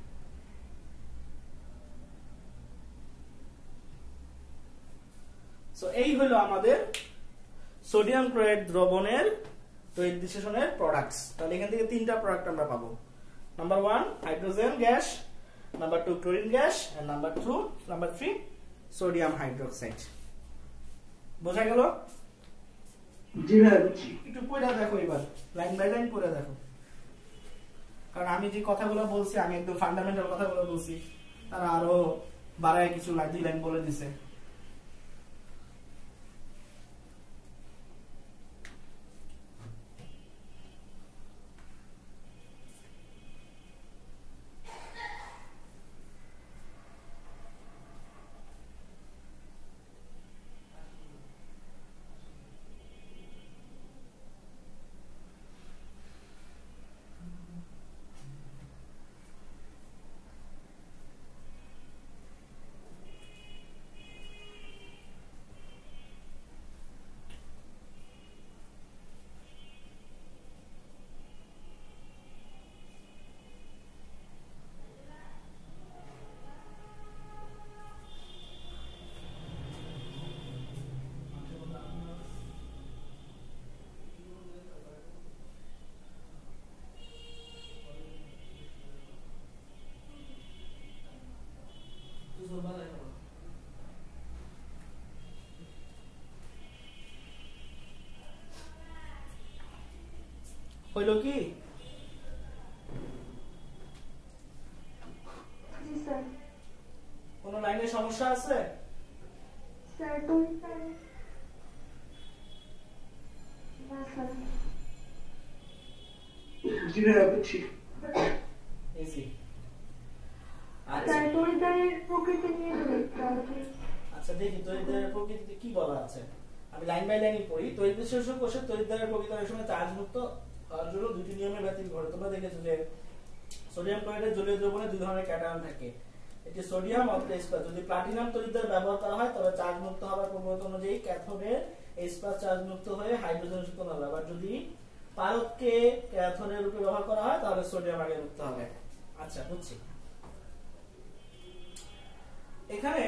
সো এই হলো আমাদের সোডিয়াম ক্লোরাইড দ্রবণের তড়িৎ বিশ্লেষণের প্রোডাক্টস। তাহলে এখান থেকে তিনটা প্রোডাক্ট আমরা পাবো। Number one hydrogen gas, number two chlorine gas, and number two number three sodium hydroxide. বোঝা গেল? জি ভাই বুঝছি। একটু পড়ে দেখো, এবার লাইন বাই লাইন পড়ে দেখো, কারণ আমি যে কথাগুলো বলছি আমি একদম ফান্ডামেন্টাল কথাগুলো বলছি, তারা আরো বাড়ায় কিছু লাইন দুই লাইন বলে দিছে। হইল কি? কোন লাইনে সমস্যা আছে? জি ভাই বুঝছি। ইজি। আচ্ছা দেখি তড়িৎদ্বারের প্রকৃতিতে কি বলা আছে। আমি লাইন বাই লাইনই পড়ি। তড়িৎ বিশ্লেষণ কোষে তড়িৎদ্বারের প্রকৃতি অনেক সময় চার্জ মুক্ত হওয়ার জন্য দুটি নিয়মে ব্যতিক্রম ঘটে। তোমরা দেখেছো যে সোডিয়াম ক্লোরাইডের জলীয় দ্রবণে দুই ধরনের ক্যাটায়ন থাকে, এটি সোডিয়াম অথবা H+। যদি প্লাটিনাম তড়িৎদ্বার ব্যবহার করা হয় তবে চার্জ মুক্ত হওয়ার প্রবণতা অনুযায়ী ক্যাথোডের H+ চার্জ মুক্ত হয়ে হাইড্রোজেন উৎপন্ন হবে। আবার যদি পারদকে ক্যাথোডের রূপে ব্যবহার করা হয় তাহলে সোডিয়াম আগে মুক্ত হবে। আচ্ছা বুঝছি। এখানে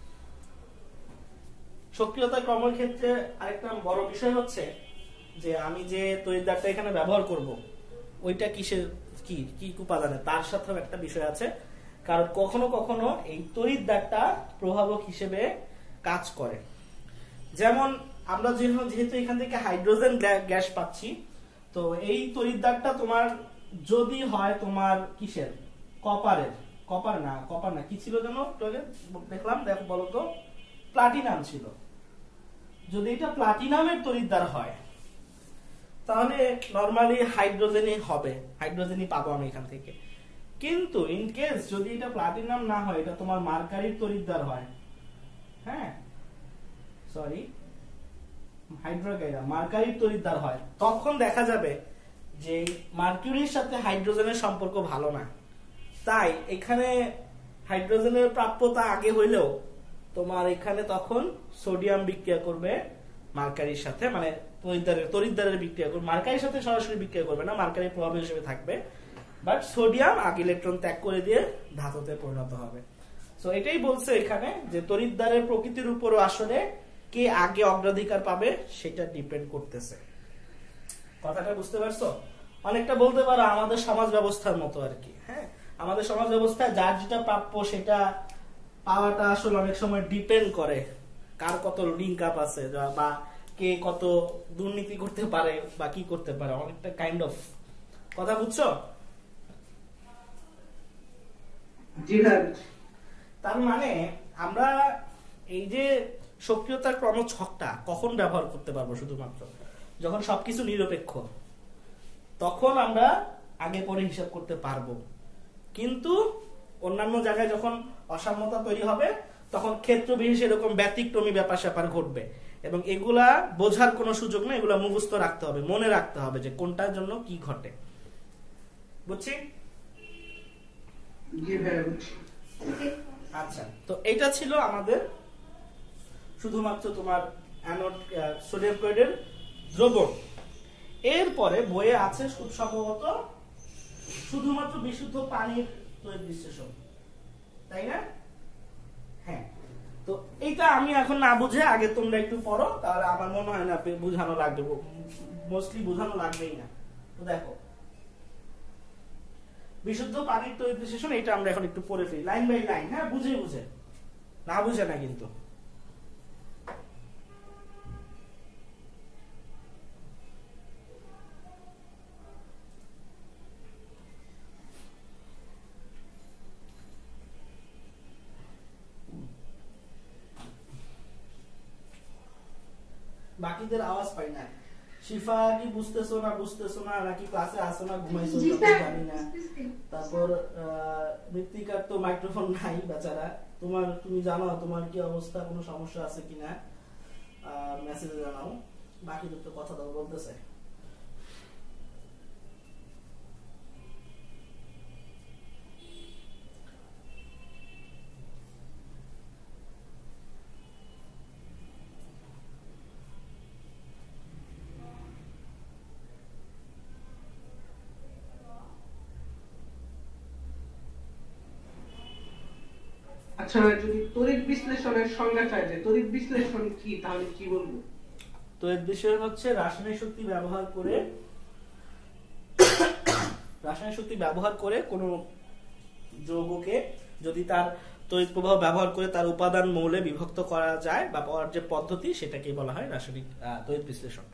সক্রিয়তা ক্রমের ক্ষেত্রে আরেকটা বড় বিষয় হচ্ছে যে আমি যে তড়িৎদ্বারটা এখানে ব্যবহার করব ওইটা কিসের কি কি উপাদানে, তার সাথেও একটা বিষয় আছে। কারণ কখনো কখনো এই তড়িৎদ্বারটা প্রভাবক হিসেবে কাজ করে। যেমন আমরা যেহেতু এখান থেকে হাইড্রোজেন গ্যাস পাচ্ছি, তো এই তড়িৎদ্বারটা তোমার যদি হয় তোমার কিসের, কপারের, কপার না কপার না কি ছিল যেন দেখলাম, দেখো বলো তো, প্লাটিনাম ছিল। যদি এটা প্লাটিনামের তড়িৎদ্বার হয় তাহলে নরমালি হাইড্রোজেনই হবে, হাইড্রোজেনই পাবো আমি এখান থেকে। কিন্তু ইন কেস যদি এটা প্লাটিনাম না হয়, এটা তোমার মার্কারির তড়িৎদ্বার হয়, হ্যাঁ সরি হাইড্রোগাইরা মার্কারির তড়িৎদ্বার হয়, তখন দেখা যাবে যে মার্কিউরির সাথে হাইড্রোজেনের সম্পর্ক ভালো না। তাই এখানে হাইড্রোজেনের প্রাপ্যতা আগে হইলেও তোমার এখানে তখন সোডিয়াম বিক্রিয়া করবে মার্কারির সাথে, মানে তড়িৎদ্বারের তড়িৎদ্বারের বিক্রিয়া করবে, মার্কারির সাথে সরাসরি বিক্রিয়া করবে না, মার্কারির প্রভাব হিসেবে থাকবে, বাট সোডিয়াম আগে ইলেকট্রন ত্যাগ করে দিয়ে ধাতুতে পরিণত হবে। সো এটাই বলছে এখানে যে তড়িৎদ্বারের প্রকৃতির উপরও আসলে কে আগে অগ্রাধিকার পাবে সেটা ডিপেন্ড করতেছে। কথাটা বুঝতে পারছো? অনেকটা বলতে পারো আমাদের সমাজ ব্যবস্থার মতো আর কি। হ্যাঁ, আমাদের সমাজ ব্যবস্থায় যার যেটা প্রাপ্য সেটা পাওয়াটা আসলে অনেক সময় ডিপেন্ড করে কার কত লিঙ্ক আপ আছে বা কে কত দুর্নীতি করতে পারে বা কি করতে পারে, অনেকটা কাইন্ড অফ। কথা বুঝছো? তার মানে আমরা এই যে সক্রিয়তার ক্রম ছকটা কখন ব্যবহার করতে পারবো, শুধুমাত্র যখন সবকিছু নিরপেক্ষ, তখন আমরা আগে পরে হিসাব করতে পারবো। কিন্তু অন্যান্য জায়গায় যখন অসাম্যতা তৈরি হবে তখন ক্ষেত্র বিশেষ এরকম ব্যতিক্রমী ব্যাপার স্যাপার ঘটবে, এবং এগুলা বোঝার কোনো সুযোগ নেই, এগুলা মুখস্থ রাখতে হবে, মনে রাখতে হবে যে কোনটার জন্য কি ঘটে। বুঝছি? আচ্ছা, তো এটা ছিল আমাদের শুধুমাত্র তোমার অ্যানোড সোডিয়াম ক্লোরাইডের দ্রবণ। এরপরে বইয়ে আছে খুব সম্ভবত শুধুমাত্র বিশুদ্ধ পানির তড়িৎ বিশ্লেষণ, তাই না? হ্যাঁ, তো এইটা আমি এখন না বুঝে আগে তোমরা একটু পড়ো, তাহলে আমার মনে হয় না বুঝানো লাগবে, মোস্টলি বুঝানো লাগবেই না। তো দেখো, বিশুদ্ধ পানির তড়িৎ বিশ্লেষণ, এটা আমরা এখন একটু পড়ে ফেলি লাইন বাই লাইন। হ্যাঁ, বুঝে বুঝে, না বুঝে না কিন্তু। বাকিদের আওয়াজ পাই না। শিফা কি বুঝতেছো না বুঝতেছো না, নাকি ক্লাসে আসো না, ঘুমাইছো জানি না। তারপর মৃত্তিকার তো মাইক্রোফোন নাই বেচারা, তোমার তুমি জানো তোমার কি অবস্থা, কোনো সমস্যা আছে কিনা মেসেজে জানাও। বাকিদের তো কথা দাও বলতেছে। আচ্ছা, যদি তড়িৎ বিশ্লেষণের সংজ্ঞা চাই যে তড়িৎ বিশ্লেষণ কি, তাহলে কি বলবো? তড়িৎ বিশ্লেষণ হচ্ছে রাসায়নিক শক্তি ব্যবহার করে রাসায়নিক শক্তি ব্যবহার করে কোনো যৌগকে যদি তার তড়িৎ প্রবাহ ব্যবহার করে তার উপাদান মৌলে বিভক্ত করা যায় বা পাওয়ার যে পদ্ধতি, সেটাকে বলা হয় রাসায়নিক তড়িৎ বিশ্লেষণ।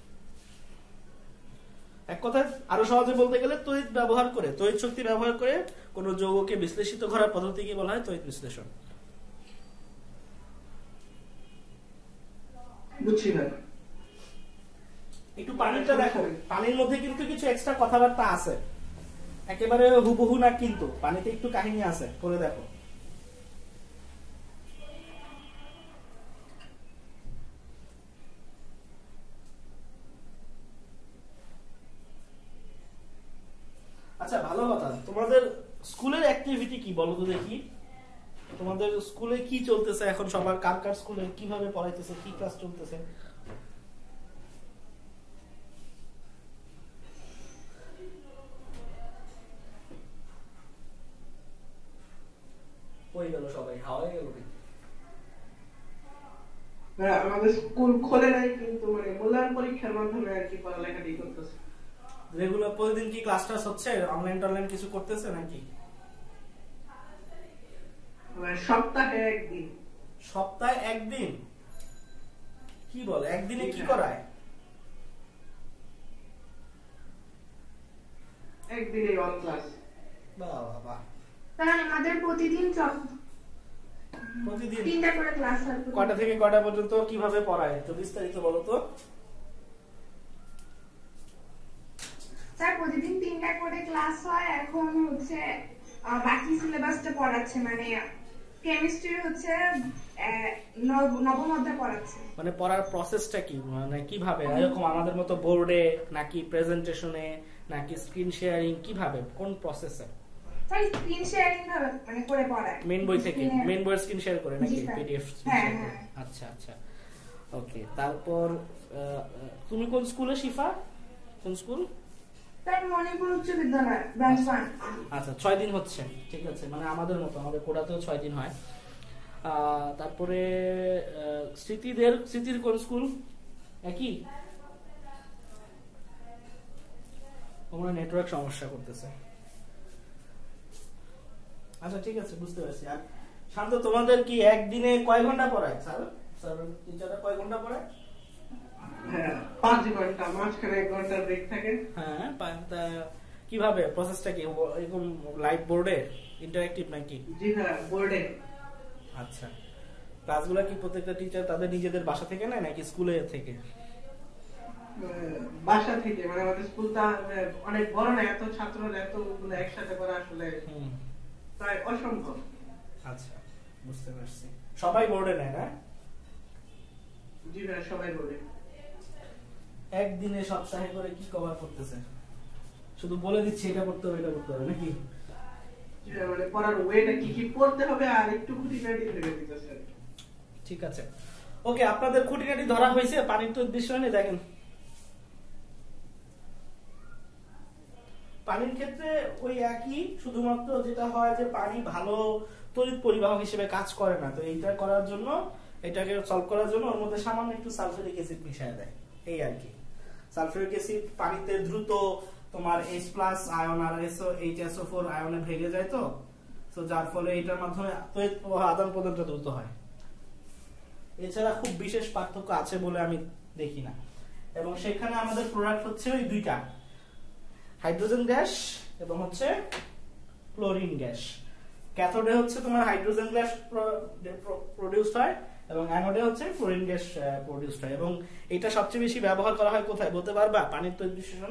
এক কথায় আরো সহজে বলতে গেলে তড়িৎ ব্যবহার করে, তড়িৎ শক্তি ব্যবহার করে কোন যৌগকে বিশ্লেষিত করার পদ্ধতিকে বলা হয় তড়িৎ বিশ্লেষণ। বুঝছি না। একটু পানিটা দেখো, পানির মধ্যে কিন্তু কিছু এক্সট্রা কথাবার্তা আছে, একেবারে হুবহু না, কিন্তু পানিতে একটু কাহিনী আছে, পড়ে দেখো। আচ্ছা, ভালো কথা, তোমাদের স্কুলের অ্যাক্টিভিটি কি বলো তো দেখি। তোমাদের স্কুলে কি চলতেছে এখন, সবার কার কার স্কুলে কিভাবে পড়াইতেছে, কি ক্লাস চলতেছে? হয়ে গেল সবাই, হাওয়ায় গেল। আমাদের স্কুল খোলে নাই, কিন্তু মানে মূল্যায়ন পরীক্ষার মাধ্যমে আর কি পড়ালেখাটি করতেছে। রেগুলার প্রতিদিন কি ক্লাস টাস হচ্ছে, অনলাইন টনলাইন কিছু করতেছে নাকি? সপ্তাহে একদিন। সপ্তাহে একদিন? কি বলে, একদিনে কি করায়? একদিনে অন ক্লাস। বাহ বাহ। তাহলে আমাদের প্রতিদিন প্রতিদিন তিনটা করে ক্লাস হয়। কয়টা থেকে কয়টা পর্যন্ত কিভাবে পড়ায় তো বিস্তারিত বলো তো। স্যার প্রতিদিন তিনটা করে ক্লাস হয়। এখন হচ্ছে বাকি সিলেবাসটা পড়াচ্ছে, মানে কেমিস্ট্রি হচ্ছে নবম অধ্যায় পড়াচ্ছে। মানে পড়ার প্রসেসটা কি, মানে কিভাবে, এরকম আমাদের মতো বোর্ডে নাকি প্রেজেন্টেশনে নাকি স্ক্রিন শেয়ারিং, কিভাবে, কোন প্রসেসে? স্যার স্ক্রিন শেয়ারিং ভাবে মানে করে পড়ায়। মেইন বই থেকে, মেইন বইয়ের স্ক্রিন শেয়ার করে নাকি পিডিএফ? হ্যাঁ হ্যাঁ। আচ্ছা আচ্ছা, ওকে। তারপর তুমি কোন স্কুলে শিফা, কোন স্কুল? স্যার মণিপুর উচ্চ বিদ্যালয় ব্রাঞ্চ ওয়ান। আচ্ছা, ছয় দিন হচ্ছে, ঠিক আছে, মানে আমাদের মতো, আমাদের কোটাতেও ছয় দিন হয়। তারপরে স্মৃতিদের, স্মৃতির কোন স্কুল? একই? তোমরা নেটওয়ার্ক সমস্যা করতেছে। আচ্ছা ঠিক আছে, বুঝতে পারছি। আর শান্ত, তোমাদের কি একদিনে কয় ঘন্টা পড়ায় স্যার? স্যার টিচাররা কয় ঘন্টা পড়ায়? হ্যাঁ, পাঁচ ঘন্টা, মাঝখানে এক ঘন্টা ব্রেক থাকে। হ্যাঁ, কিভাবে প্রসেসটা কি, এরকম লাইভ বোর্ডে ইন্টারঅ্যাক্টিভ নাকি? জি হ্যাঁ, বোর্ডে। আচ্ছা, ক্লাসগুলো কি প্রত্যেকটা টিচার তাদের নিজেদের বাসা থেকে নেয় নাকি স্কুলে থেকে? বাসা থেকে, মানে আমাদের স্কুলটা অনেক বড় না, এত ছাত্র এতগুলো একসাথে করা আসলে প্রায় অসম্ভব। আচ্ছা, বুঝতে পারছি। সবাই বোর্ডে নেয় না? জি ভাই, সবাই বলে। একদিনে সপ্তাহে করে কি কভার করতেছে? শুধু বলে দিচ্ছি এটা করতে হবে এটা করতে হবে নাকি? মানে পড়ার ওয়েটা কি কি পড়তে হবে আর একটু খুঁটিনাটি ধরে দিতেছে। ঠিক আছে, ওকে, আপনাদের খুঁটিনাটি ধরা হয়েছে। পানির তো বিষয় নেই, দেখেন পানির ক্ষেত্রে ওই একই, শুধুমাত্র যেটা হয় যে পানি ভালো তড়িৎ পরিবাহক হিসেবে কাজ করে না। তো এইটা করার জন্য, এটাকে সলভ করার জন্য ওর মধ্যে সামান্য একটু সালফিউরিক অ্যাসিড মিশিয়ে দেয়, এই আর কি। সালফিউরিক অ্যাসিড পানিতে দ্রুত তোমার H প্লাস আয়ন আর এইচ এস ও ফোর আয়নে ভেঙে যায়, তো তো যার ফলে এটার মাধ্যমে তড়িৎ প্রবাহ আদান প্রদানটা দ্রুত হয়। এছাড়া খুব বিশেষ পার্থক্য আছে বলে আমি দেখি না। এবং সেখানে আমাদের প্রোডাক্ট হচ্ছে ওই দুইটা, হাইড্রোজেন গ্যাস এবং হচ্ছে ক্লোরিন গ্যাস। ক্যাথোডে হচ্ছে তোমার হাইড্রোজেন গ্যাস প্রোডিউসড হয় এবং অ্যানোডে হচ্ছে ক্লোরিন গ্যাস প্রোডিউসড হয়। এবং এটা সবচেয়ে বেশি ব্যবহার করা হয় কোথায় বলতে পারবা? পানির তড়িৎ বিশ্লেষণ।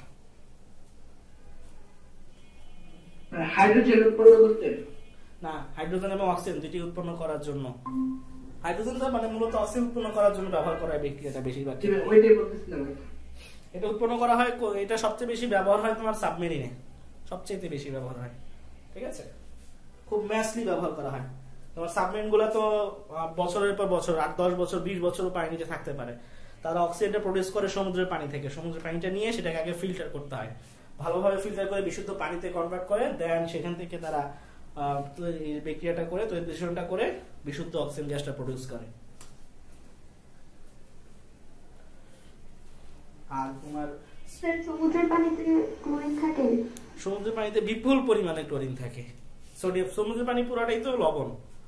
হাইড্রোজেন উৎপন্ন করতে না, হাইড্রোজেন এবং অক্সিজেন দুটি উৎপন্ন করার জন্য। হাইড্রোজেনটা মানে মূলত অক্সিজেন উৎপন্ন করার জন্য ব্যবহার করা হয় ব্যাকটেরিয়াটা বেশিরভাগ। ওইটাই বলতেছিলাম। এটা উৎপন্ন করা হয়, এটা সবচেয়ে বেশি ব্যবহার হয় তোমার সাবমেরিনে, সবচেয়ে বেশি ব্যবহার হয়। ঠিক আছে, খুব ম্যাসলি ব্যবহার করা হয়। তোমার সাবমেরিন গুলো তো বছরের পর বছর, আট দশ বছর বিশ বছর পানি নিচে থাকতে পারে। তারা অক্সিজেনটা প্রডিউস করে সমুদ্রের পানি থেকে। সমুদ্রের পানিটা নিয়ে সেটাকে আগে ফিল্টার করতে হয়, ভালোভাবে ফিল্টার করে বিশুদ্ধ পানিতে কনভার্ট করে দেন সেখান থেকে তারা ব্যাকটেরিয়াটা করে তড়িৎ বিশ্লেষণটা করে বিশুদ্ধ অক্সিজেন গ্যাসটা প্রডিউস করে। আর তোমার সমুদ্রের পানিতে ক্লোরিন থাকে? সমুদ্রের পানিতে বিপুল পরিমাণে ক্লোরিন থাকে। সোডিয়াম, সমুদ্রের পানি পুরাটাই তো লবণ।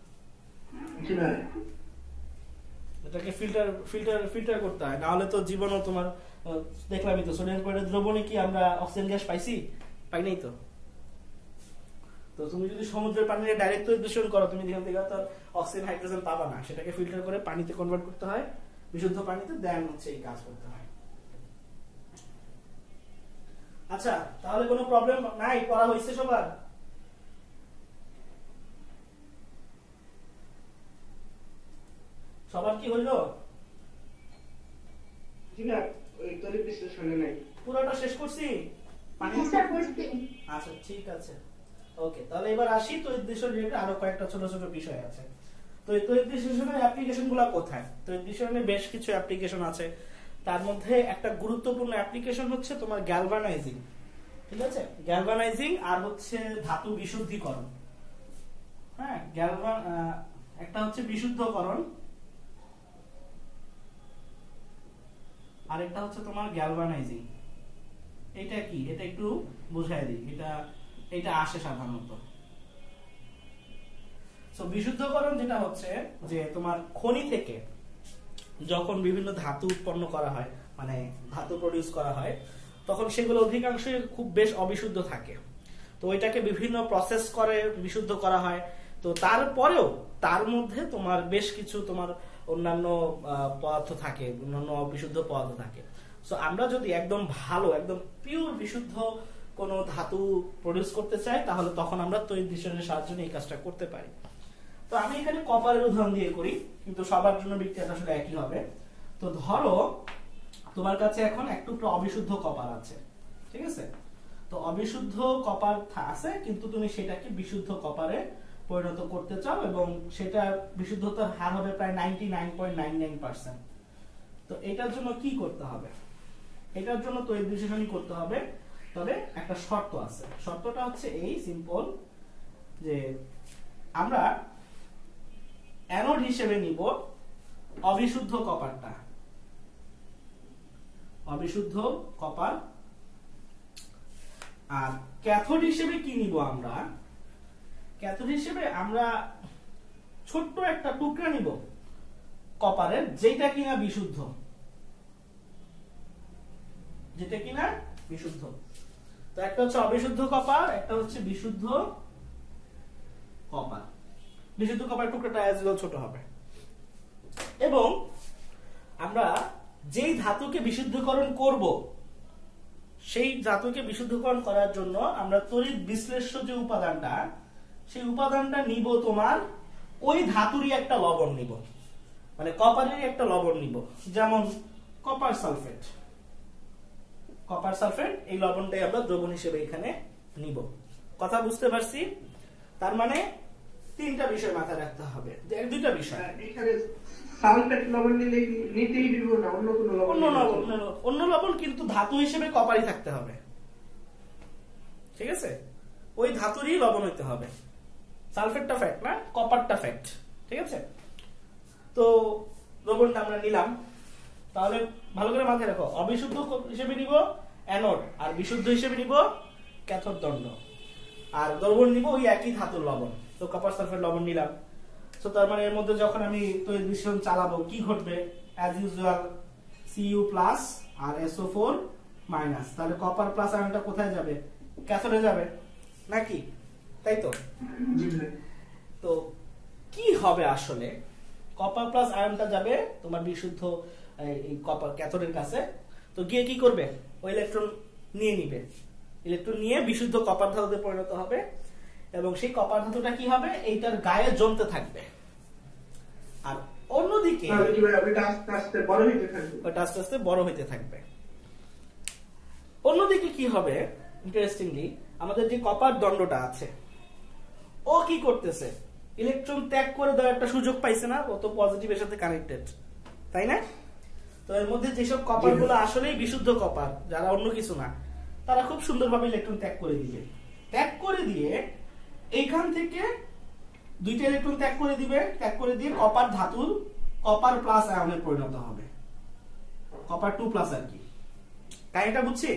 এটাকে ফিল্টার ফিল্টার ফিল্টার করতে হয়, না হলে তো জীবনও তোমার দেখলামই তো সোডিয়াম ক্লোরাইড দ্রবণে কি আমরা অক্সিজেন গ্যাস পাইছি? পাই নাই তো। তো তুমি যদি সমুদ্রের পানিতে ডাইরেক্ট তড়িৎ বিশ্লেষণ করো, তুমি যেখান থেকে তো অক্সিজেন হাইড্রোজেন পাবা না। সেটাকে ফিল্টার করে পানিতে কনভার্ট করতে হয়, বিশুদ্ধ পানিতে, দেন হচ্ছে এই কাজ করতে হয়। আচ্ছা, তাহলে কোনো প্রবলেম নাই? পড়া হয়েছে সবার? সবার কি হইল? পুরোটা শেষ করছি? আচ্ছা, ঠিক আছে, ওকে। তাহলে এবার আসি তড়িৎ বিশ্লেষণ রিলেটেড আরো কয়েকটা ছোট ছোট বিষয় আছে। তো এই তড়িৎ বিশ্লেষণের অ্যাপ্লিকেশন গুলো কোথায়? তড়িৎ বিশ্লেষণে বেশ কিছু অ্যাপ্লিকেশন আছে। তার মধ্যে একটা গুরুত্বপূর্ণ অ্যাপ্লিকেশন হচ্ছে তোমার গ্যালভানাইজিং। ঠিক আছে, গ্যালভানাইজিং আর হচ্ছে ধাতু বিশুদ্ধীকরণ। হ্যাঁ, গ্যালভান একটা হচ্ছে বিশুদ্ধকরণ, আর একটা হচ্ছে তোমার গ্যালভানাইজিং। এটা কি? এটা একটু বুঝাই দিই। এটা এটা আসে সাধারণত। সো বিশুদ্ধকরণ যেটা হচ্ছে যে তোমার খনি থেকে যখন বিভিন্ন ধাতু উৎপন্ন করা হয়, মানে ধাতু প্রডিউস করা হয়, তখন সেগুলো অধিকাংশই খুব বেশ অবিশুদ্ধ থাকে। তো ওইটাকে বিভিন্ন প্রসেস করে বিশুদ্ধ করা হয়। তো তারপরেও তার মধ্যে তোমার বেশ কিছু তোমার অন্যান্য পদার্থ থাকে, অন্যান্য অবিশুদ্ধ পদার্থ থাকে। সো আমরা যদি একদম ভালো, একদম পিওর বিশুদ্ধ কোন ধাতু প্রডিউস করতে চাই, তাহলে তখন আমরা তড়িৎ বিশ্লেষণের সাহায্যে এই কাজটা করতে পারি। তো আমি এখানে কপারের উদাহরণ দিয়ে করি, কিন্তু সবার জন্য বিক্রিয়াটা আসলে একই হবে। তো ধরো তোমার কাছে এখন একটু অবিশুদ্ধ কপার আছে, ঠিক আছে? তো অবিশুদ্ধ কপার আছে, কিন্তু তুমি সেটাকে বিশুদ্ধ কপারে পরিণত করতে চাও এবং সেটা বিশুদ্ধতার হার হবে প্রায় ninety nine point nine nine percent. তো এটার জন্য কি করতে হবে? এটার জন্য তড়িৎ বিশ্লেষণই করতে হবে, তবে একটা শর্ত আছে। শর্তটা হচ্ছে এই সিম্পল, যে আমরা অ্যানোড হিসেবে নিব অবিশুদ্ধ কপারটা, অবিশুদ্ধ কপার। আর ক্যাথোড হিসেবে কি নিব আমরা? ক্যাথোড হিসেবে আমরা ছোট্ট একটা টুকরা নিব কপারের, যেটা কিনা বিশুদ্ধ, যেটা কিনা বিশুদ্ধ। তো একটা হচ্ছে অবিশুদ্ধ কপার, একটা হচ্ছে বিশুদ্ধ কপার। বিশুদ্ধ কপার টুকরাটা অ্যাজ ওয়েল ছোট হবে। এবং আমরা যেই ধাতুকে বিশুদ্ধকরণ করব, সেই ধাতুকে বিশুদ্ধকরণ করার জন্য আমরা তড়িৎ বিশ্লেষ্য যে উপাদানটা, সেই উপাদানটা নিব তোমার ওই ধাতুরই একটা লবণ নিব, মানে কপারেরই একটা লবণ নিব, যেমন কপার সালফেট। কপার সালফেট এই লবণটাই আমরা দ্রবণ হিসেবে এখানে নিব। কথা বুঝতে পারছি? তার মানে তিনটা বিষয় মাথায় রাখতে হবে, এক দুইটা বিষয়। এখানে সালফেট লবণ নিলে নিতেই দিব না, অন্য কোনো লবণ? অন্য লবণ, অন্য লবণ কিন্তু ধাতু হিসেবে কপারই থাকতে হবে, ঠিক আছে? ওই ধাতুরই লবণ হইতে হবে। সালফেটটা ফ্যাক্ট না, কপারটা ফ্যাক্ট, ঠিক আছে? তো লবণটা আমরা নিলাম, তাহলে ভালো করে মাথায় রাখো, অবিশুদ্ধ হিসেবে নিব অ্যানোড, আর বিশুদ্ধ হিসেবে নিব ক্যাথোড দণ্ড, আর দ্রবণ নিব ওই একই ধাতুর লবণ। তো কপার সালফেট লবণ নিলাম। তো তার মানে এর মধ্যে যখন আমি তড়িৎ বিশ্লেষণ চালাবো কি ঘটবে? অ্যাজ ইউজুয়াল সিইউ প্লাস আর এসও ফোর মাইনাস, তাহলে কপার প্লাস আয়নটা কোথায় যাবে? ক্যাথোডে যাবে নাকি? তাই তো? তো কি হবে আসলে? কপার প্লাস আয়নটা যাবে তোমার বিশুদ্ধ এই কপার ক্যাথোডের কাছে, তো গিয়ে কি করবে? ওই ইলেকট্রন নিয়ে নিবে, ইলেকট্রন নিয়ে বিশুদ্ধ কপার ধাতুতে পরিণত হবে, এবং সেই কপার ধাতুটা কি হবে? এইটার গায়ে জমতে থাকবে। আর অন্যদিকে ওটা আস্তে আস্তে বড় হইতে থাকবে, ওটা আস্তে আস্তে বড় হইতে থাকবে। অন্যদিকে কি হবে? ইন্টারেস্টিংলি আমাদের যে কপার দণ্ডটা আছে, ও কি করতেছে? ইলেকট্রন ত্যাগ করে দেওয়ার একটা সুযোগ পাইছে না? ও তো পজিটিভের সাথে কানেক্টেড, তাই না? তো এর মধ্যে যেসব কপার গুলো আসলেই বিশুদ্ধ কপার, যারা অন্য কিছু না, তারা খুব সুন্দরভাবে ইলেকট্রন ত্যাগ করে দিবে। ত্যাগ করে দিয়ে এইখান থেকে দুইটা ইলেকট্রন ত্যাগ করে দিবে, ত্যাগ করে দিয়ে কপার ধাতুর কপার প্লাস আয়নে পরিণত হবে, কপার টু প্লাস আর কি। তাই এটা বুঝছি?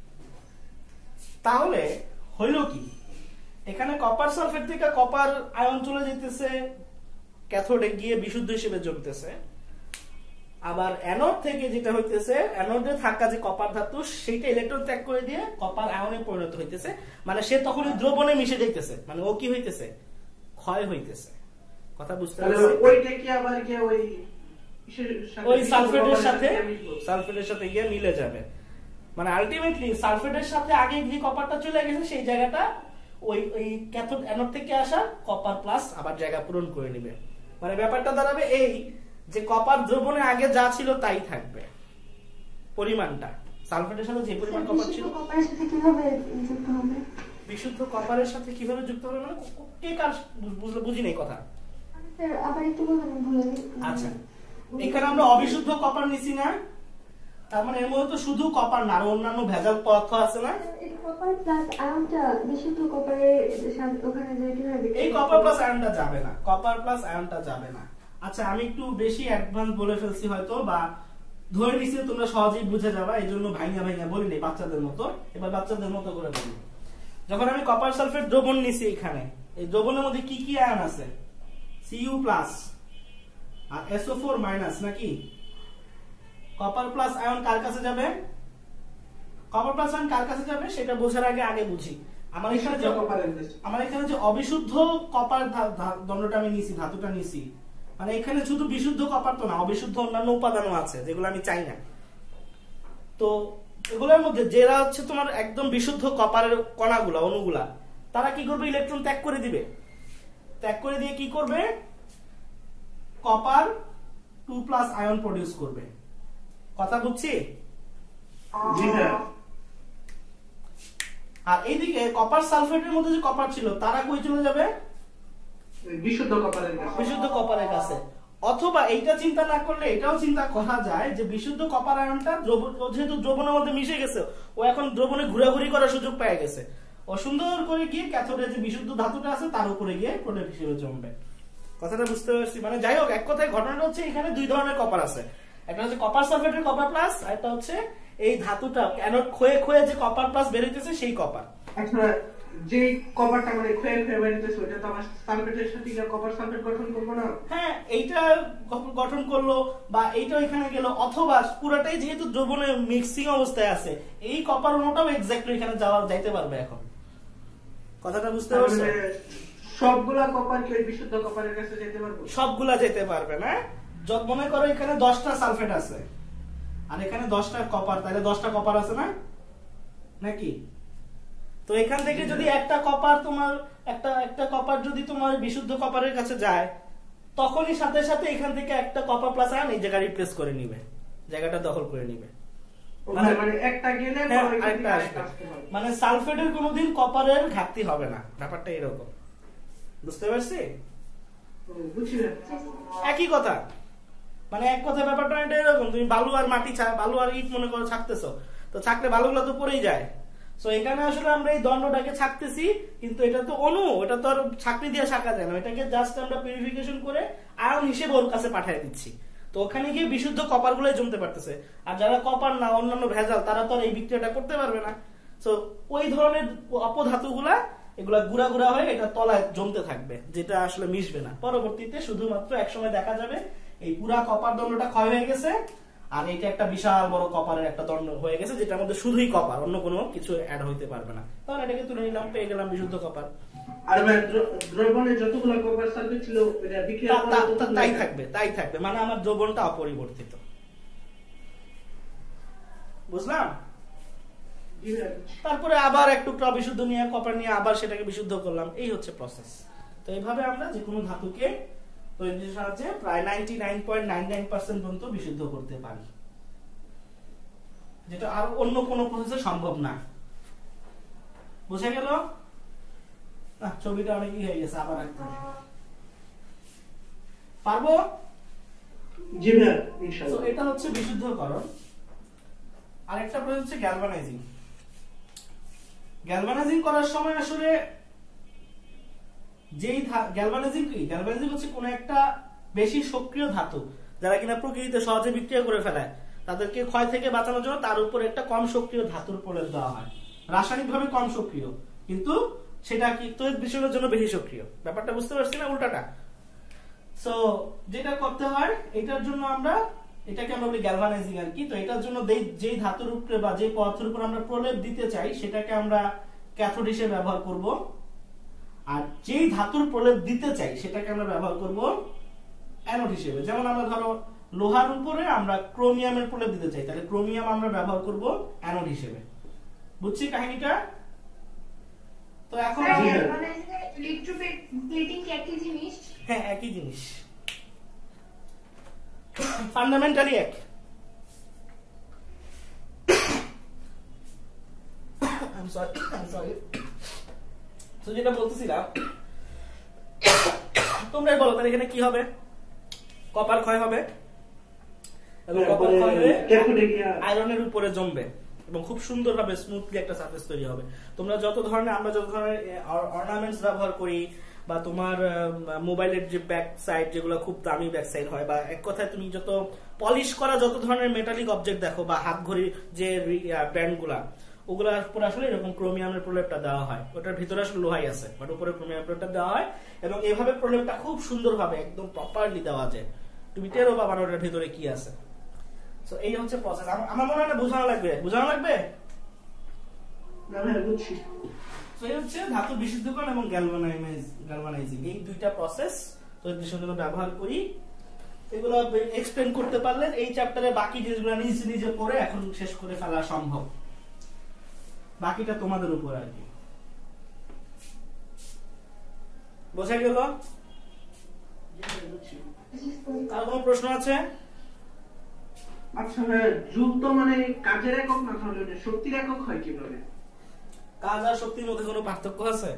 তাহলে হইল কি? এখানে কপার সালফেট থেকে কপার আয়ন চলে যেতেছে ক্যাথোডে গিয়ে বিশুদ্ধ হিসেবে জমতেছে, আবার অ্যানোড থেকে যেটা হইতেছে, অ্যানোডে থাকা যে কপার ধাতু সেইটা ইলেকট্রন ত্যাগ করে দিয়ে কপার আয়নে পরিণত হইতেছে, মানে সে তখন দ্রবণে মিশে যাইতেছে, মানে ও কি হইতেছে? ক্ষয় হইতেছে। কথা বুঝতে পারছেন? ওইটা কি আবার কি ওই ওই সালফেটের সাথে সালফেটের সাথে গিয়ে মিলে যাবে, মানে আলটিমেটলি সালফেটের সাথে আগে যে কপারটা চলে গেছে সেই জায়গাটা ওই ওই ক্যাথোড অ্যানোড থেকে আসা কপার প্লাস আবার জায়গা পূরণ করে নেবে। মানে ব্যাপারটা দাঁড়াবে এই যে কপার দ্রবণে আগে যা ছিল তাই থাকবে, পরিমাণটা সালফেটের সাথে যে পরিমাণ কপার ছিল। কপারের সাথে কিভাবে যুক্ত হবে? বিশুদ্ধ কপারের সাথে কিভাবে যুক্ত হবে মানে কে কার বুঝলে বুঝি নাই কথা। স্যার আবার একটু বলবেন, ভুলে আচ্ছা, এখানে আমরা অবিশুদ্ধ কপার নিছি না, তার মানে এর মধ্যে তো শুধু কপার না, আর অন্যান্য ভেজাল পদার্থ আছে না? এই কপার প্লাস আয়নটা বিশুদ্ধ কপারের সাথে ওখানে যে কিভাবে? এই কপার প্লাস আয়নটা যাবে না, কপার প্লাস আয়নটা যাবে না। আচ্ছা, আমি একটু বেশি অ্যাডভান্স বলে ফেলছি হয়তো, বা ধরে নিছি তোমরা সহজেই বুঝে যাবা, এই জন্য ভাইঙ্গা ভাইঙ্গা বলি নাই বাচ্চাদের মতো। এবার বাচ্চাদের মতো করে বলি। যখন আমি কপার সালফেট দ্রবণ নিছি, এখানে এই দ্রবণের মধ্যে কি কি আয়ন আছে? সিইউ প্লাস আর এসও ফোর মাইনাস নাকি? কপার প্লাস আয়ন কার কাছে যাবে? কপার প্লাস আয়ন কার কাছে যাবে সেটা বোঝার আগে আগে বুঝি। আমার এখানে যে আমার এখানে যে অবিশুদ্ধ কপার দণ্ডটা আমি নিছি, ধাতুটা নিছি, মানে এখানে শুধু বিশুদ্ধ কপার তো না, অবিশুদ্ধ অন্যান্য উপাদানও আছে যেগুলো আমি চাই না। তো এগুলোর মধ্যে যেটা হচ্ছে তোমার একদম বিশুদ্ধ কপারের কণাগুলা, অণুগুলা, তারা কি করবে? ইলেকট্রন ত্যাগ করে দিবে। ত্যাগ করে দিয়ে কি করবে? Copper two plus ion produce করবে। কথা বুঝছি? আর এইদিকে কপার সালফেটের মধ্যে যে কপার ছিল তারা কই চলে যাবে? বিশুদ্ধ কপারের কাছে। বিশুদ্ধ কপারের কাছে। অথবা এইটা চিন্তা না করলে এটাও চিন্তা করা যায় যে বিশুদ্ধ কপার আয়নটা যেহেতু দ্রবণের মধ্যে মিশে গেছে, ও এখন দ্রবণে ঘোরাঘুরি করার সুযোগ পেয়ে গেছে, ও সুন্দর করে গিয়ে ক্যাথোডে যে বিশুদ্ধ ধাতুটা আছে তার উপরে গিয়ে প্রোডাক্ট হিসেবে জমবে। কথাটা বুঝতে পারছি? মানে যাই হোক, এক কথায় ঘটনাটা হচ্ছে এখানে দুই ধরনের কপার আছে, একটা হচ্ছে কপার সালফেটের কপার প্লাস, আর একটা হচ্ছে এই ধাতুটা অ্যানোড ক্ষয়ে ক্ষয়ে যে কপার প্লাস বের হইতেছে সেই কপার। আচ্ছা, যে কপারটা মানে ক্ষয়ে ক্ষয়ে বের হইতেছে ওটা তো আমার সালফেটের সাথে কি কপার সালফেট গঠন করব না? হ্যাঁ, এইটা গঠন করলো বা এইটা এখানে গেল, অথবা পুরোটাই যেহেতু দ্রবণে মিক্সিং অবস্থায় আছে, এই কপার অণুটাও এক্স্যাক্টলি এখানে যাওয়া যাইতে পারবে এখন। কথাটা বুঝতে পারছো? সবগুলা কপার কি বিশুদ্ধ কপারের কাছে যেতে পারবে? সবগুলা যেতে পারবে না। যত মনে করো এখানে দশটা সালফেট আছে আর এখানে দশটা কপার, তাহলে দশটা কপার আছে না নাকি? তো এখান থেকে যদি একটা কপার তোমার একটা একটা কপার যদি তোমার বিশুদ্ধ কপারের কাছে যায়, তখনই সাথে সাথে এখান থেকে একটা কপার প্লাস আয়ন এই জায়গা রিপ্লেস করে নিবে, জায়গাটা দখল করে নিবে। মানে একটা গেলে আরেকটা আসবে, মানে সালফেটের কোনোদিন কপারের ঘাটতি হবে না, ব্যাপারটা এরকম। বুঝতে পারছি? একই কথা, মানে এক কথা ব্যাপারটা এটা এরকম, তুমি বালু আর মাটি বালু আর ইট মনে করো ছাকতেছো, তো ছাকলে বালুগুলো তো পড়েই যায়। সো এখানে আসলে আমরা এই দণ্ডটাকে ছাকতেছি, কিন্তু এটা তো অণু, এটা তো আর ছাকনি দিয়ে ছাকা যায় না, এটাকে জাস্ট আমরা পিউরিফিকেশন করে আয়ন হিসেবে ওর কাছে পাঠিয়ে দিচ্ছি। তো ওখানে গিয়ে বিশুদ্ধ কপার গুলো জমতে পারতেছে, আর যারা কপার না অন্যান্য ভেজাল তারা তো আর এই বিক্রিয়াটা করতে পারবে না। সো ওই ধরনের অপধাতু গুলা এগুলা গুড়া গুড়া হয়ে এটা তলায় জমতে থাকবে, যেটা আসলে মিশবে না। পরবর্তীতে শুধুমাত্র একসময় দেখা যাবে এই পুরা কপার দণ্ডটা ক্ষয় হয়ে গেছে, আর এটা একটা বিশাল বড় কপারের একটা দণ্ড হয়ে গেছে, যেটার মধ্যে শুধুই কপার, অন্য কোনো কিছু অ্যাড হইতে পারবে না। তখন এটাকে তুলে নিলাম, পেয়ে গেলাম বিশুদ্ধ কপার। আর দ্রবণে যতগুলো কপার সালফেট ছিল এটা বিক্রিয়া তাই থাকবে, তাই থাকবে, মানে আমার দ্রবণটা অপরিবর্তিত। বুঝলাম? তারপরে আবার একটু অবিশুদ্ধ নিয়ে কপার নিয়ে আবার সেটাকে বিশুদ্ধ করলাম, এই হচ্ছে প্রসেস। তো এইভাবে আমরা যে কোনো ধাতুকে তৈরির সাহায্যে প্রায় ninety nine point nine nine percent পর্যন্ত বিশুদ্ধ করতে পারি, যেটা আর অন্য কোনো প্রসেসে সম্ভব না। বুঝে গেল? না, ছবিটা অনেকই হয়ে গেছে, আবার একটা পারবো? জি না, ইনশাআল্লাহ। তো এটা হচ্ছে বিশুদ্ধকরণ। আরেকটা প্রসেস হচ্ছে গ্যালভানাইজিং। গ্যালভানাইজিং করার সময় আসলে যেই গ্যালভানাইজিং কি, গ্যালভানাইজিং হচ্ছে কোন একটা বেশি সক্রিয় ধাতু যারা কিনা প্রকৃতিতে সহজে বিক্রিয়া করে ফেলায়, তাদেরকে ক্ষয় থেকে বাঁচানোর জন্য তার উপর একটা কম সক্রিয় ধাতুর প্রলেপ দেওয়া হয়। রাসায়নিকভাবে কম সক্রিয়, কিন্তু সেটা কি তড়িৎ বিস্ফোরণের জন্য বেশি সক্রিয়। ব্যাপারটা বুঝতে পারছি না? উল্টাটা। সো যেটা করতে হয়, এটার জন্য আমরা এটাকে আমরা বলি গ্যালভানাইজিং আর কি। তো এটার জন্য যেই ধাতুর উপরে বা যে পদার্থের উপর আমরা প্রলেপ দিতে চাই সেটাকে আমরা ক্যাথোড হিসেবে ব্যবহার করব, আর যেই ধাতুর প্রলেপ দিতে চাই সেটাকে আমরা ব্যবহার করব অ্যানোড হিসেবে। যেমন আমরা ধরো লোহার উপরে আমরা ক্রোমিয়ামের প্রলেপ দিতে চাই, তাহলে ক্রোমিয়াম আমরা ব্যবহার করব অ্যানোড হিসেবে। বুঝছি কাহিনীটা? তো এখন ইলেকট্রোপ্লেটিং কি একই জিনিস? হ্যাঁ, একই জিনিস, ফান্ডামেন্টালি এক। I'm sorry, I'm sorry. তো যেটা বলতেছিলাম, তোমরাই বলো তাহলে এখানে কি হবে? কপার ক্ষয় হবে এবং কপার ক্ষয় হয়ে আয়রনের উপরে জমবে এবং খুব সুন্দরভাবে স্মুথলি একটা সারফেস তৈরি হবে। তোমরা যত ধরনের আমরা যত ধরনের অর্নামেন্টস ব্যবহার করি, বা তোমার মোবাইলের যে ব্যাক সাইড যেগুলো খুব দামি ব্যাক সাইড হয়, বা এক কথায় তুমি যত পলিশ করা যত ধরনের মেটালিক অবজেক্ট দেখো, বা হাত ঘড়ির যে ব্র্যান্ড গুলা, ওগুলার উপরে আসলে এরকম ক্রোমিয়ামের প্রলেপটা দেওয়া হয়। ওটার ভিতরে আসলে লোহাই আছে, বাট উপরে ক্রোমিয়াম প্রলেপটা দেওয়া হয় এবং এভাবে প্রলেপটা খুব সুন্দরভাবে একদম প্রপারলি দেওয়া যায়, তুমি টেরও পাবা না ওটার ভিতরে কি আছে। সো এই হচ্ছে প্রসেস। আমার মনে হয় না বোঝানো লাগবে, বোঝানো লাগবে? না না, বুঝছি। সো এই হচ্ছে ধাতু বিশুদ্ধকরণ এবং গ্যালভানাইজিং, এই দুইটা প্রসেস তৈরির জন্য ব্যবহার করি। এগুলো এক্সপ্লেন করতে পারলে এই চ্যাপ্টারে বাকি জিনিসগুলো নিজে নিজে পড়ে এখন শেষ করে ফেলা সম্ভব, বাকিটা তোমাদের উপর আর কি। বোঝা গেল? আর কোনো প্রশ্ন আছে? আচ্ছা, যুগ তো মানে কাজের একক না, তাহলে শক্তির একক হয় কিভাবে? কাজ আর শক্তির মধ্যে কোনো পার্থক্য আছে?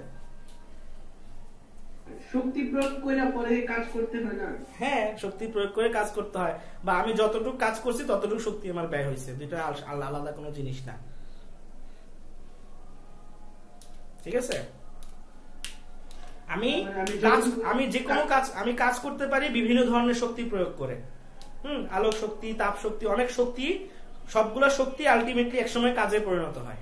শক্তি প্রয়োগ করে পরে কাজ করতে হয় না? হ্যাঁ, শক্তি প্রয়োগ করে কাজ করতে হয়, বা আমি যতটুকু কাজ করছি ততটুকু শক্তি আমার ব্যয় হয়েছে, যেটা আলাদা কোনো জিনিস না। ঠিক আছে? আমি কাজ আমি যে কোনো কাজ আমি কাজ করতে পারি বিভিন্ন ধরনের শক্তি প্রয়োগ করে। হুম, আলোক শক্তি, তাপ শক্তি, অনেক শক্তি, সবগুলা শক্তি আলটিমেটলি একসময় কাজে পরিণত হয়।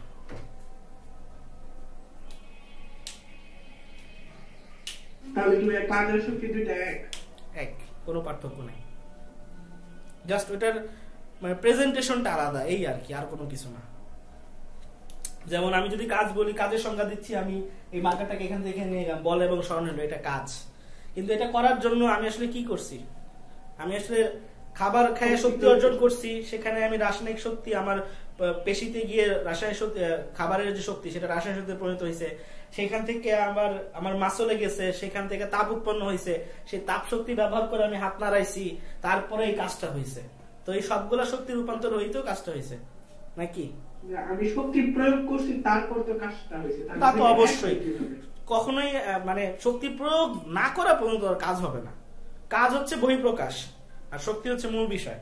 তাহলে কি কাজ আর শক্তি দুইটা এক? এক, কোনো পার্থক্য নাই, জাস্ট ওটার মানে প্রেজেন্টেশনটা আলাদা, এই আর কি, আর কোনো কিছু না। যেমন আমি যদি কাজ বলি, কাজের সংজ্ঞা দিচ্ছি, আমি এই মার্কারটাকে এখান থেকে নিয়ে গেলাম, বল এবং স্বর্ণদণ্ড, এটা কাজ। কিন্তু এটা করার জন্য আমি আসলে কি করছি? আমি আসলে খাবার খেয়ে শক্তি অর্জন করছি, সেখানে আমি রাসায়নিক শক্তি আমার পেশিতে গিয়ে রাসায়নিক শক্তি, খাবারের যে শক্তি সেটা রাসায়নিক শক্তিতে পরিণত হয়েছে, সেখান থেকে আমার আমার মাসলে গেছে, সেখান থেকে তাপ উৎপন্ন হয়েছে, সেই তাপ শক্তি ব্যবহার করে আমি হাত নাড়াইছি, তারপরে এই কাজটা হয়েছে। তো এই সবগুলা শক্তি রূপান্তর হইতেও কাজটা হয়েছে নাকি? আমি শক্তি প্রয়োগ করছি তারপর তো কাজটা হয়েছে, তা তো অবশ্যই। কখনোই মানে শক্তি প্রয়োগ না করা পর্যন্ত কাজ হবে না। কাজ হচ্ছে বহিঃপ্রকাশ আর শক্তি হচ্ছে মূল বিষয়।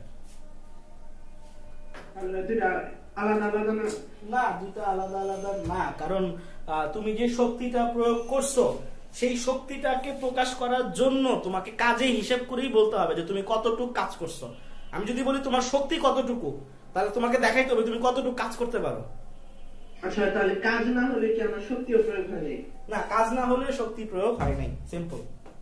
আলাদা আলাদা না, না দুটো আলাদা আলাদা না, কারণ তুমি যে শক্তিটা প্রয়োগ করছো সেই শক্তিটাকে প্রকাশ করার জন্য তোমাকে কাজে হিসেব করেই বলতে হবে যে তুমি কতটুকু কাজ করছো। আমি যদি বলি তোমার শক্তি কতটুকু, তাহলে তোমাকে দেখাইতে হবে তুমি কতটুকু কাজ করতে পারো। আচ্ছা, তাহলে কাজ না হলে কি আমার শক্তিও প্রয়োগ হয় নাই? না, কাজ না হলে শক্তি প্রয়োগ হয় নাই, সিম্পল।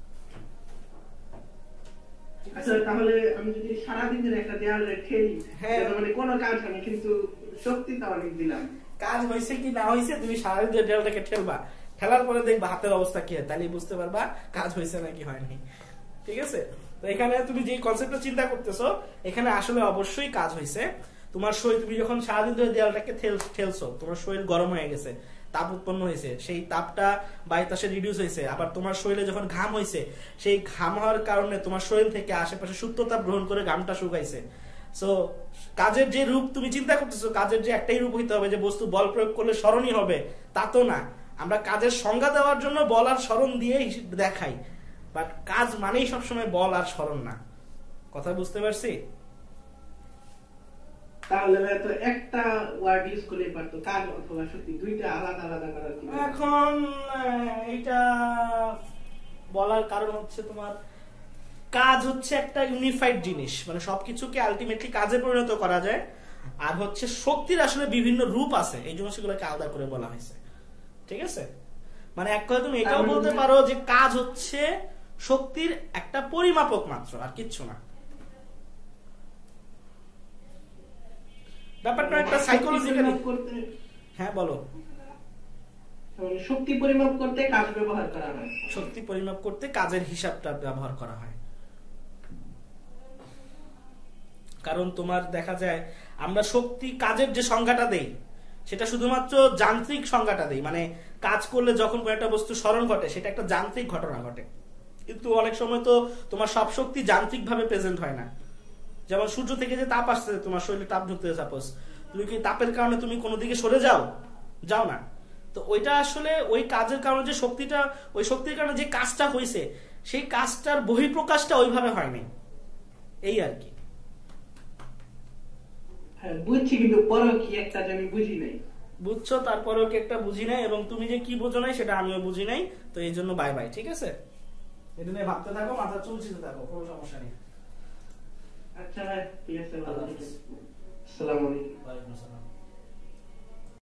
আচ্ছা, তাহলে আমি যদি সারাদিনের একটা দেয়ালে ঠেলি, মানে কোনো কাজ হয়নি কিন্তু শক্তিটা অনেক দিলাম, কাজ হয়েছে কি না হয়েছে তুমি সারাদিনের দেয়ালটাকে ঠেলবা, ঠেলার পরে দেখবা হাতের অবস্থা কি হয়, তাহলে বুঝতে পারবা কাজ হয়েছে নাকি হয়নি। ঠিক আছে? তো এখানে তুমি যে কনসেপ্টটা চিন্তা করতেছো, এখানে আসলে অবশ্যই কাজ হয়েছে। তোমার শরীর, তুমি যখন সারাদিন ধরে দেয়ালটাকে ঠেলছো, তোমার শরীর গরম হয়ে গেছে, তাপ উৎপন্ন হয়েছে, সেই তাপটা বায়ুতাসে রিডিউস হয়েছে। আবার তোমার শরীরে যখন ঘাম হয়েছে, সেই ঘাম হওয়ার কারণে তোমার শরীর থেকে আশেপাশে সূক্ষ্মতাপ গ্রহণ করে ঘামটা শুকাইছে। সো কাজের যে রূপ তুমি চিন্তা করতেছো, কাজের যে একটাই রূপ হইতে হবে যে বস্তু বল প্রয়োগ করলে স্মরণই হবে, তা তো না। আমরা কাজের সংজ্ঞা দেওয়ার জন্য বল আর স্মরণ দিয়ে দেখাই, বাট কাজ মানেই সবসময় বল আর স্মরণ না। কথা বুঝতে পারছি? তাহলে হয়তো একটা ওয়ার্ড ইউজ করলে পারতো, কাজ অথবা শক্তি, দুইটা আলাদা আলাদা করার। এখন এটা বলার কারণ হচ্ছে তোমার কাজ হচ্ছে একটা ইউনিফাইড জিনিস, মানে সবকিছুকে আলটিমেটলি কাজে পরিণত করা যায়। আর হচ্ছে শক্তির আসলে বিভিন্ন রূপ আছে, এই জন্য সেগুলোকে আলাদা করে বলা হয়েছে। ঠিক আছে? মানে এক কথা তুমি এটাও বলতে পারো যে কাজ হচ্ছে শক্তির একটা পরিমাপক মাত্র, আর কিচ্ছু না। ব্যাপারটা একটা সাইকোলজিক্যালি। হ্যাঁ বলো। শক্তি পরিমাপ করতে কাজ ব্যবহার করা হয়, শক্তি পরিমাপ করতে কাজের হিসাবটা ব্যবহার করা হয়। কারণ তোমার দেখা যায় আমরা শক্তি কাজের যে সংজ্ঞাটা দেই সেটা শুধুমাত্র যান্ত্রিক সংজ্ঞাটা দেই, মানে কাজ করলে যখন কোনো একটা বস্তু স্মরণ ঘটে সেটা একটা যান্ত্রিক ঘটনা ঘটে। কিন্তু অনেক সময় তো তোমার সব শক্তি যান্ত্রিক ভাবে প্রেজেন্ট হয় না। যেমন সূর্য থেকে যে তাপ আসছে, তোমার শরীরে তাপ ঢুকতেছে, সাপোজ তুমি কি তাপের কারণে তুমি কোনো দিকে সরে যাও? যাও না। তো ওইটা আসলে ওই কাজের কারণে যে শক্তিটা, ওই শক্তির কারণে যে কাজটা হয়েছে সেই কাজটার বহিঃপ্রকাশটা ওইভাবে হয়নি, এই আর কি। হ্যাঁ বুঝছি, কিন্তু পরেও কি একটা আমি বুঝি নাই। বুঝছো, তারপরেও কি একটা বুঝি নাই, এবং তুমি যে কি বুঝো নাই সেটা আমিও বুঝি নাই। তো এই জন্য বাই বাই। ঠিক আছে? এটা নিয়ে ভাবতে থাকো, মাথা চলছিতে থাকো, কোনো সমস্যা নেই। আচ্ছা ঠিক আছে, আসসালামু আলাইকুম। ওয়া আলাইকুম আসসালাম।